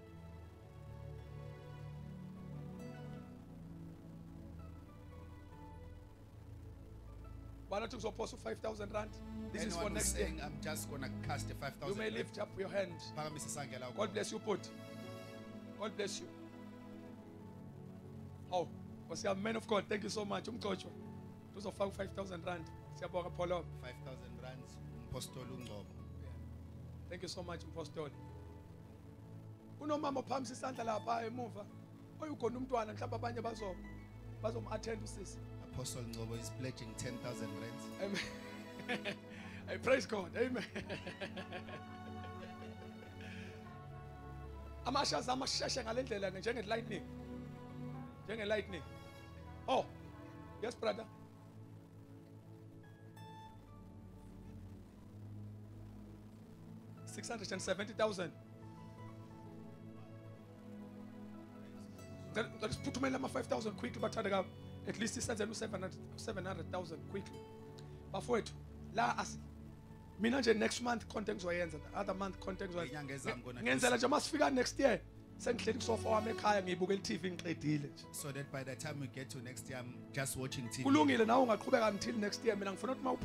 Why not you suppose 5,000 rand? This is for next year. I'm just gonna cast a 5,000. You may lift up your hand. God bless you, put. God bless you. Oh, was a man of God. Thank you so much. Coach. Those of 5,000 rand. 5,000 rands. Thank you so much, Apostle. Unomama phambi sisandla lapha emuva. Oyukhona umntwana mhlawumbe abanye bazom-attend usisi. Apostle Ngobo is pledging 10,000 rands. Amen. I praise God. Amen. Amashaza amasheshe ngalendlela njenge lightning. Njenge lightning. Oh. Yes, brother. $670,000. Let's put to my 5,000 quickly, but at least he sends 700,000 quickly. But for it, next month content the other month content just figure next year. So that by the time we get to next year, I'm just watching TV. Until next year, I'm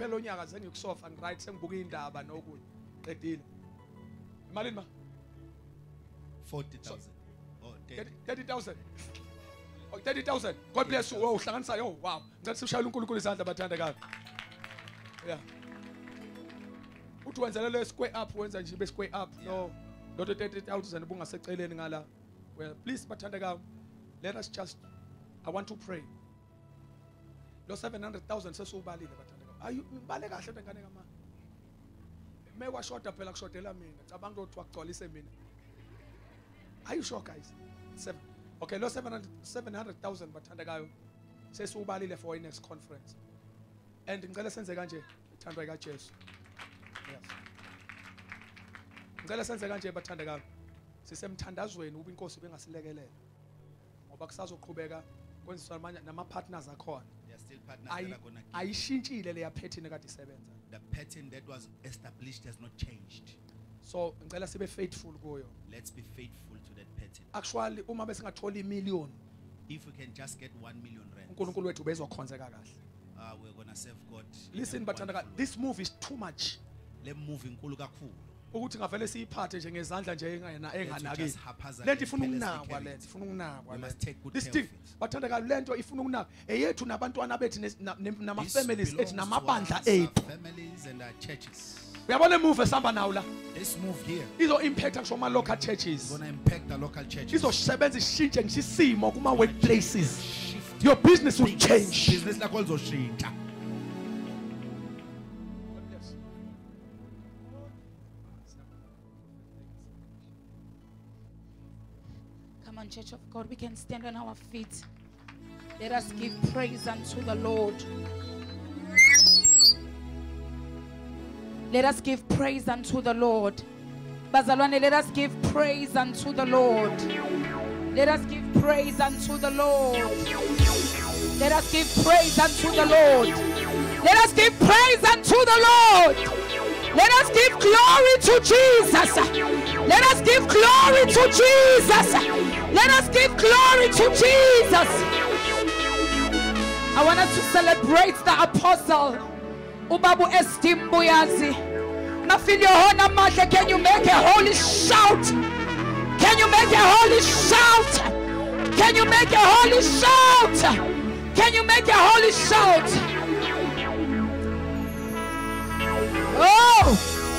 not 40,000. Oh, 30,000. Oh, 30,000. God bless you. Oh, wow. That's a yeah. Square up, square up. No, not 30,000. Well, please, let us just, I want to pray. Those 700,000 are you are you sure, guys? Okay, no 700,000 but says ubalile for our next conference. And ngicela senze kanje ithandwa ka Jesu. Yes. Ngicela senze kanje bathandekayo. Sisemthandazweni ube inkosi bengasilekelela. Ngoba kusazoqhubeka kwenziswa manje nama partners akhona. There are still partners that are going to ayishintshile leya pattern ekade isebenza. The pattern that was established has not changed. So ngicela sibe faithful kuyo. Let's be faithful to that pattern. Actually uma besingathola million, if we can just get 1 million rand, uNkulunkulu wethu bezokhonzeka kahle. We're going to serve God. Listen, but this move is too much. Let move inkulu kakhulu. Ukuthi ngavele siyiphathe nje ngezandla nje enganaki. Lento ifuna ukunakwa lento, ifuna ukunakwa lento. This thing bathandeka lento ifuna ukunakwa. Eyethu nabantwana bethu nama families ethu namabandla ethu. Families and our churches. Uyabona move esamba nawo la. This move here izo impact actually my local churches. It's going to impact the local churches. Izosebenza ishintshe ngisimo kuma workplaces. Your business will change. Business lakho lizoshintsha. Come on, Church of God, we can stand on our feet. Let us give praise unto the Lord. Let us give praise unto the Lord. Bazalwane, let us give praise unto the Lord. Let us give praise unto the Lord. Let us give praise unto the Lord. Let us give praise unto the Lord. Let us give glory to Jesus. Let us give glory to Jesus. Let us give glory to Jesus. I want us to celebrate the apostle Ubabu Mbuyazi. Can you make a holy shout? Can you make a holy shout? Can you make a holy shout? Can you make a holy shout? Oh!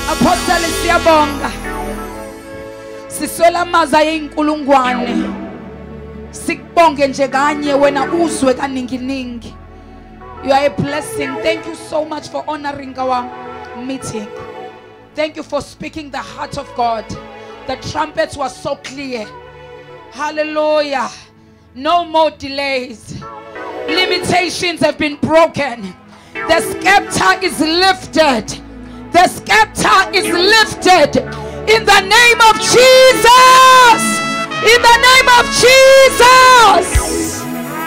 Apostle siyabonga. Siswela amazi ayinkulungwane. Sikubonge nje kanye wena uzwe kaninginingi. You are a blessing. Thank you so much for honoring our meeting. Thank you for speaking the heart of God. The trumpets were so clear. Hallelujah. No more delays. Limitations have been broken. The scepter is lifted. The scepter is lifted. In the name of Jesus. In the name of Jesus.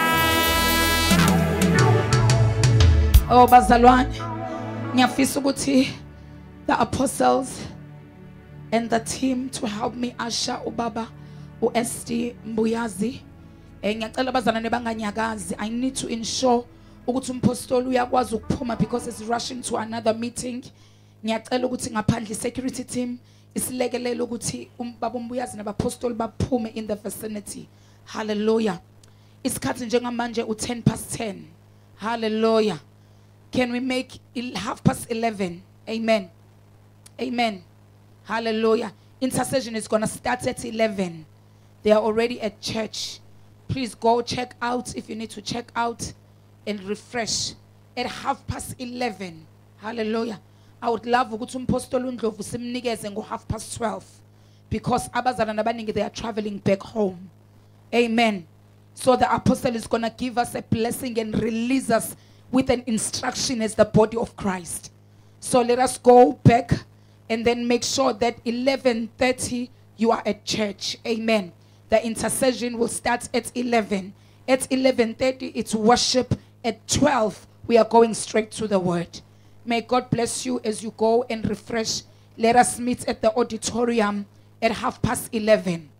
Oh, bazalwane, ngiyafisa ukuthi the apostles and the team to help me usher ubaba uST Mbuyazi. Ngiyacela bazalwane banganyakazi. I need to ensure ukuthi umpostoli uyakwazi ukuphuma because it's rushing to another meeting. Ngiyacela ukuthi ngaphandle security team isilekelele ukuthi ubaba Mbuyazi nabapostoli baphume in the vicinity. Hallelujah. Isikhathi njengamanje u10:10. Hallelujah. Can we make 11:30? Amen. Amen. Hallelujah. Intercession is going to start at 11. They are already at church. Please go check out if you need to check out and refresh at 11:30. Hallelujah. I would love ukuthi umpostoli uNdlovu simnikeze ngo 12:30 because abazalwane abaningi they are traveling back home. Amen. So the apostle is going to give us a blessing and release us with an instruction as the body of Christ. So let us go back and then make sure that 11:30 you are at church. Amen. The intercession will start at 11. At 11:30 it's worship. At 12 we are going straight to the word. May God bless you as you go and refresh. Let us meet at the auditorium at 11:30.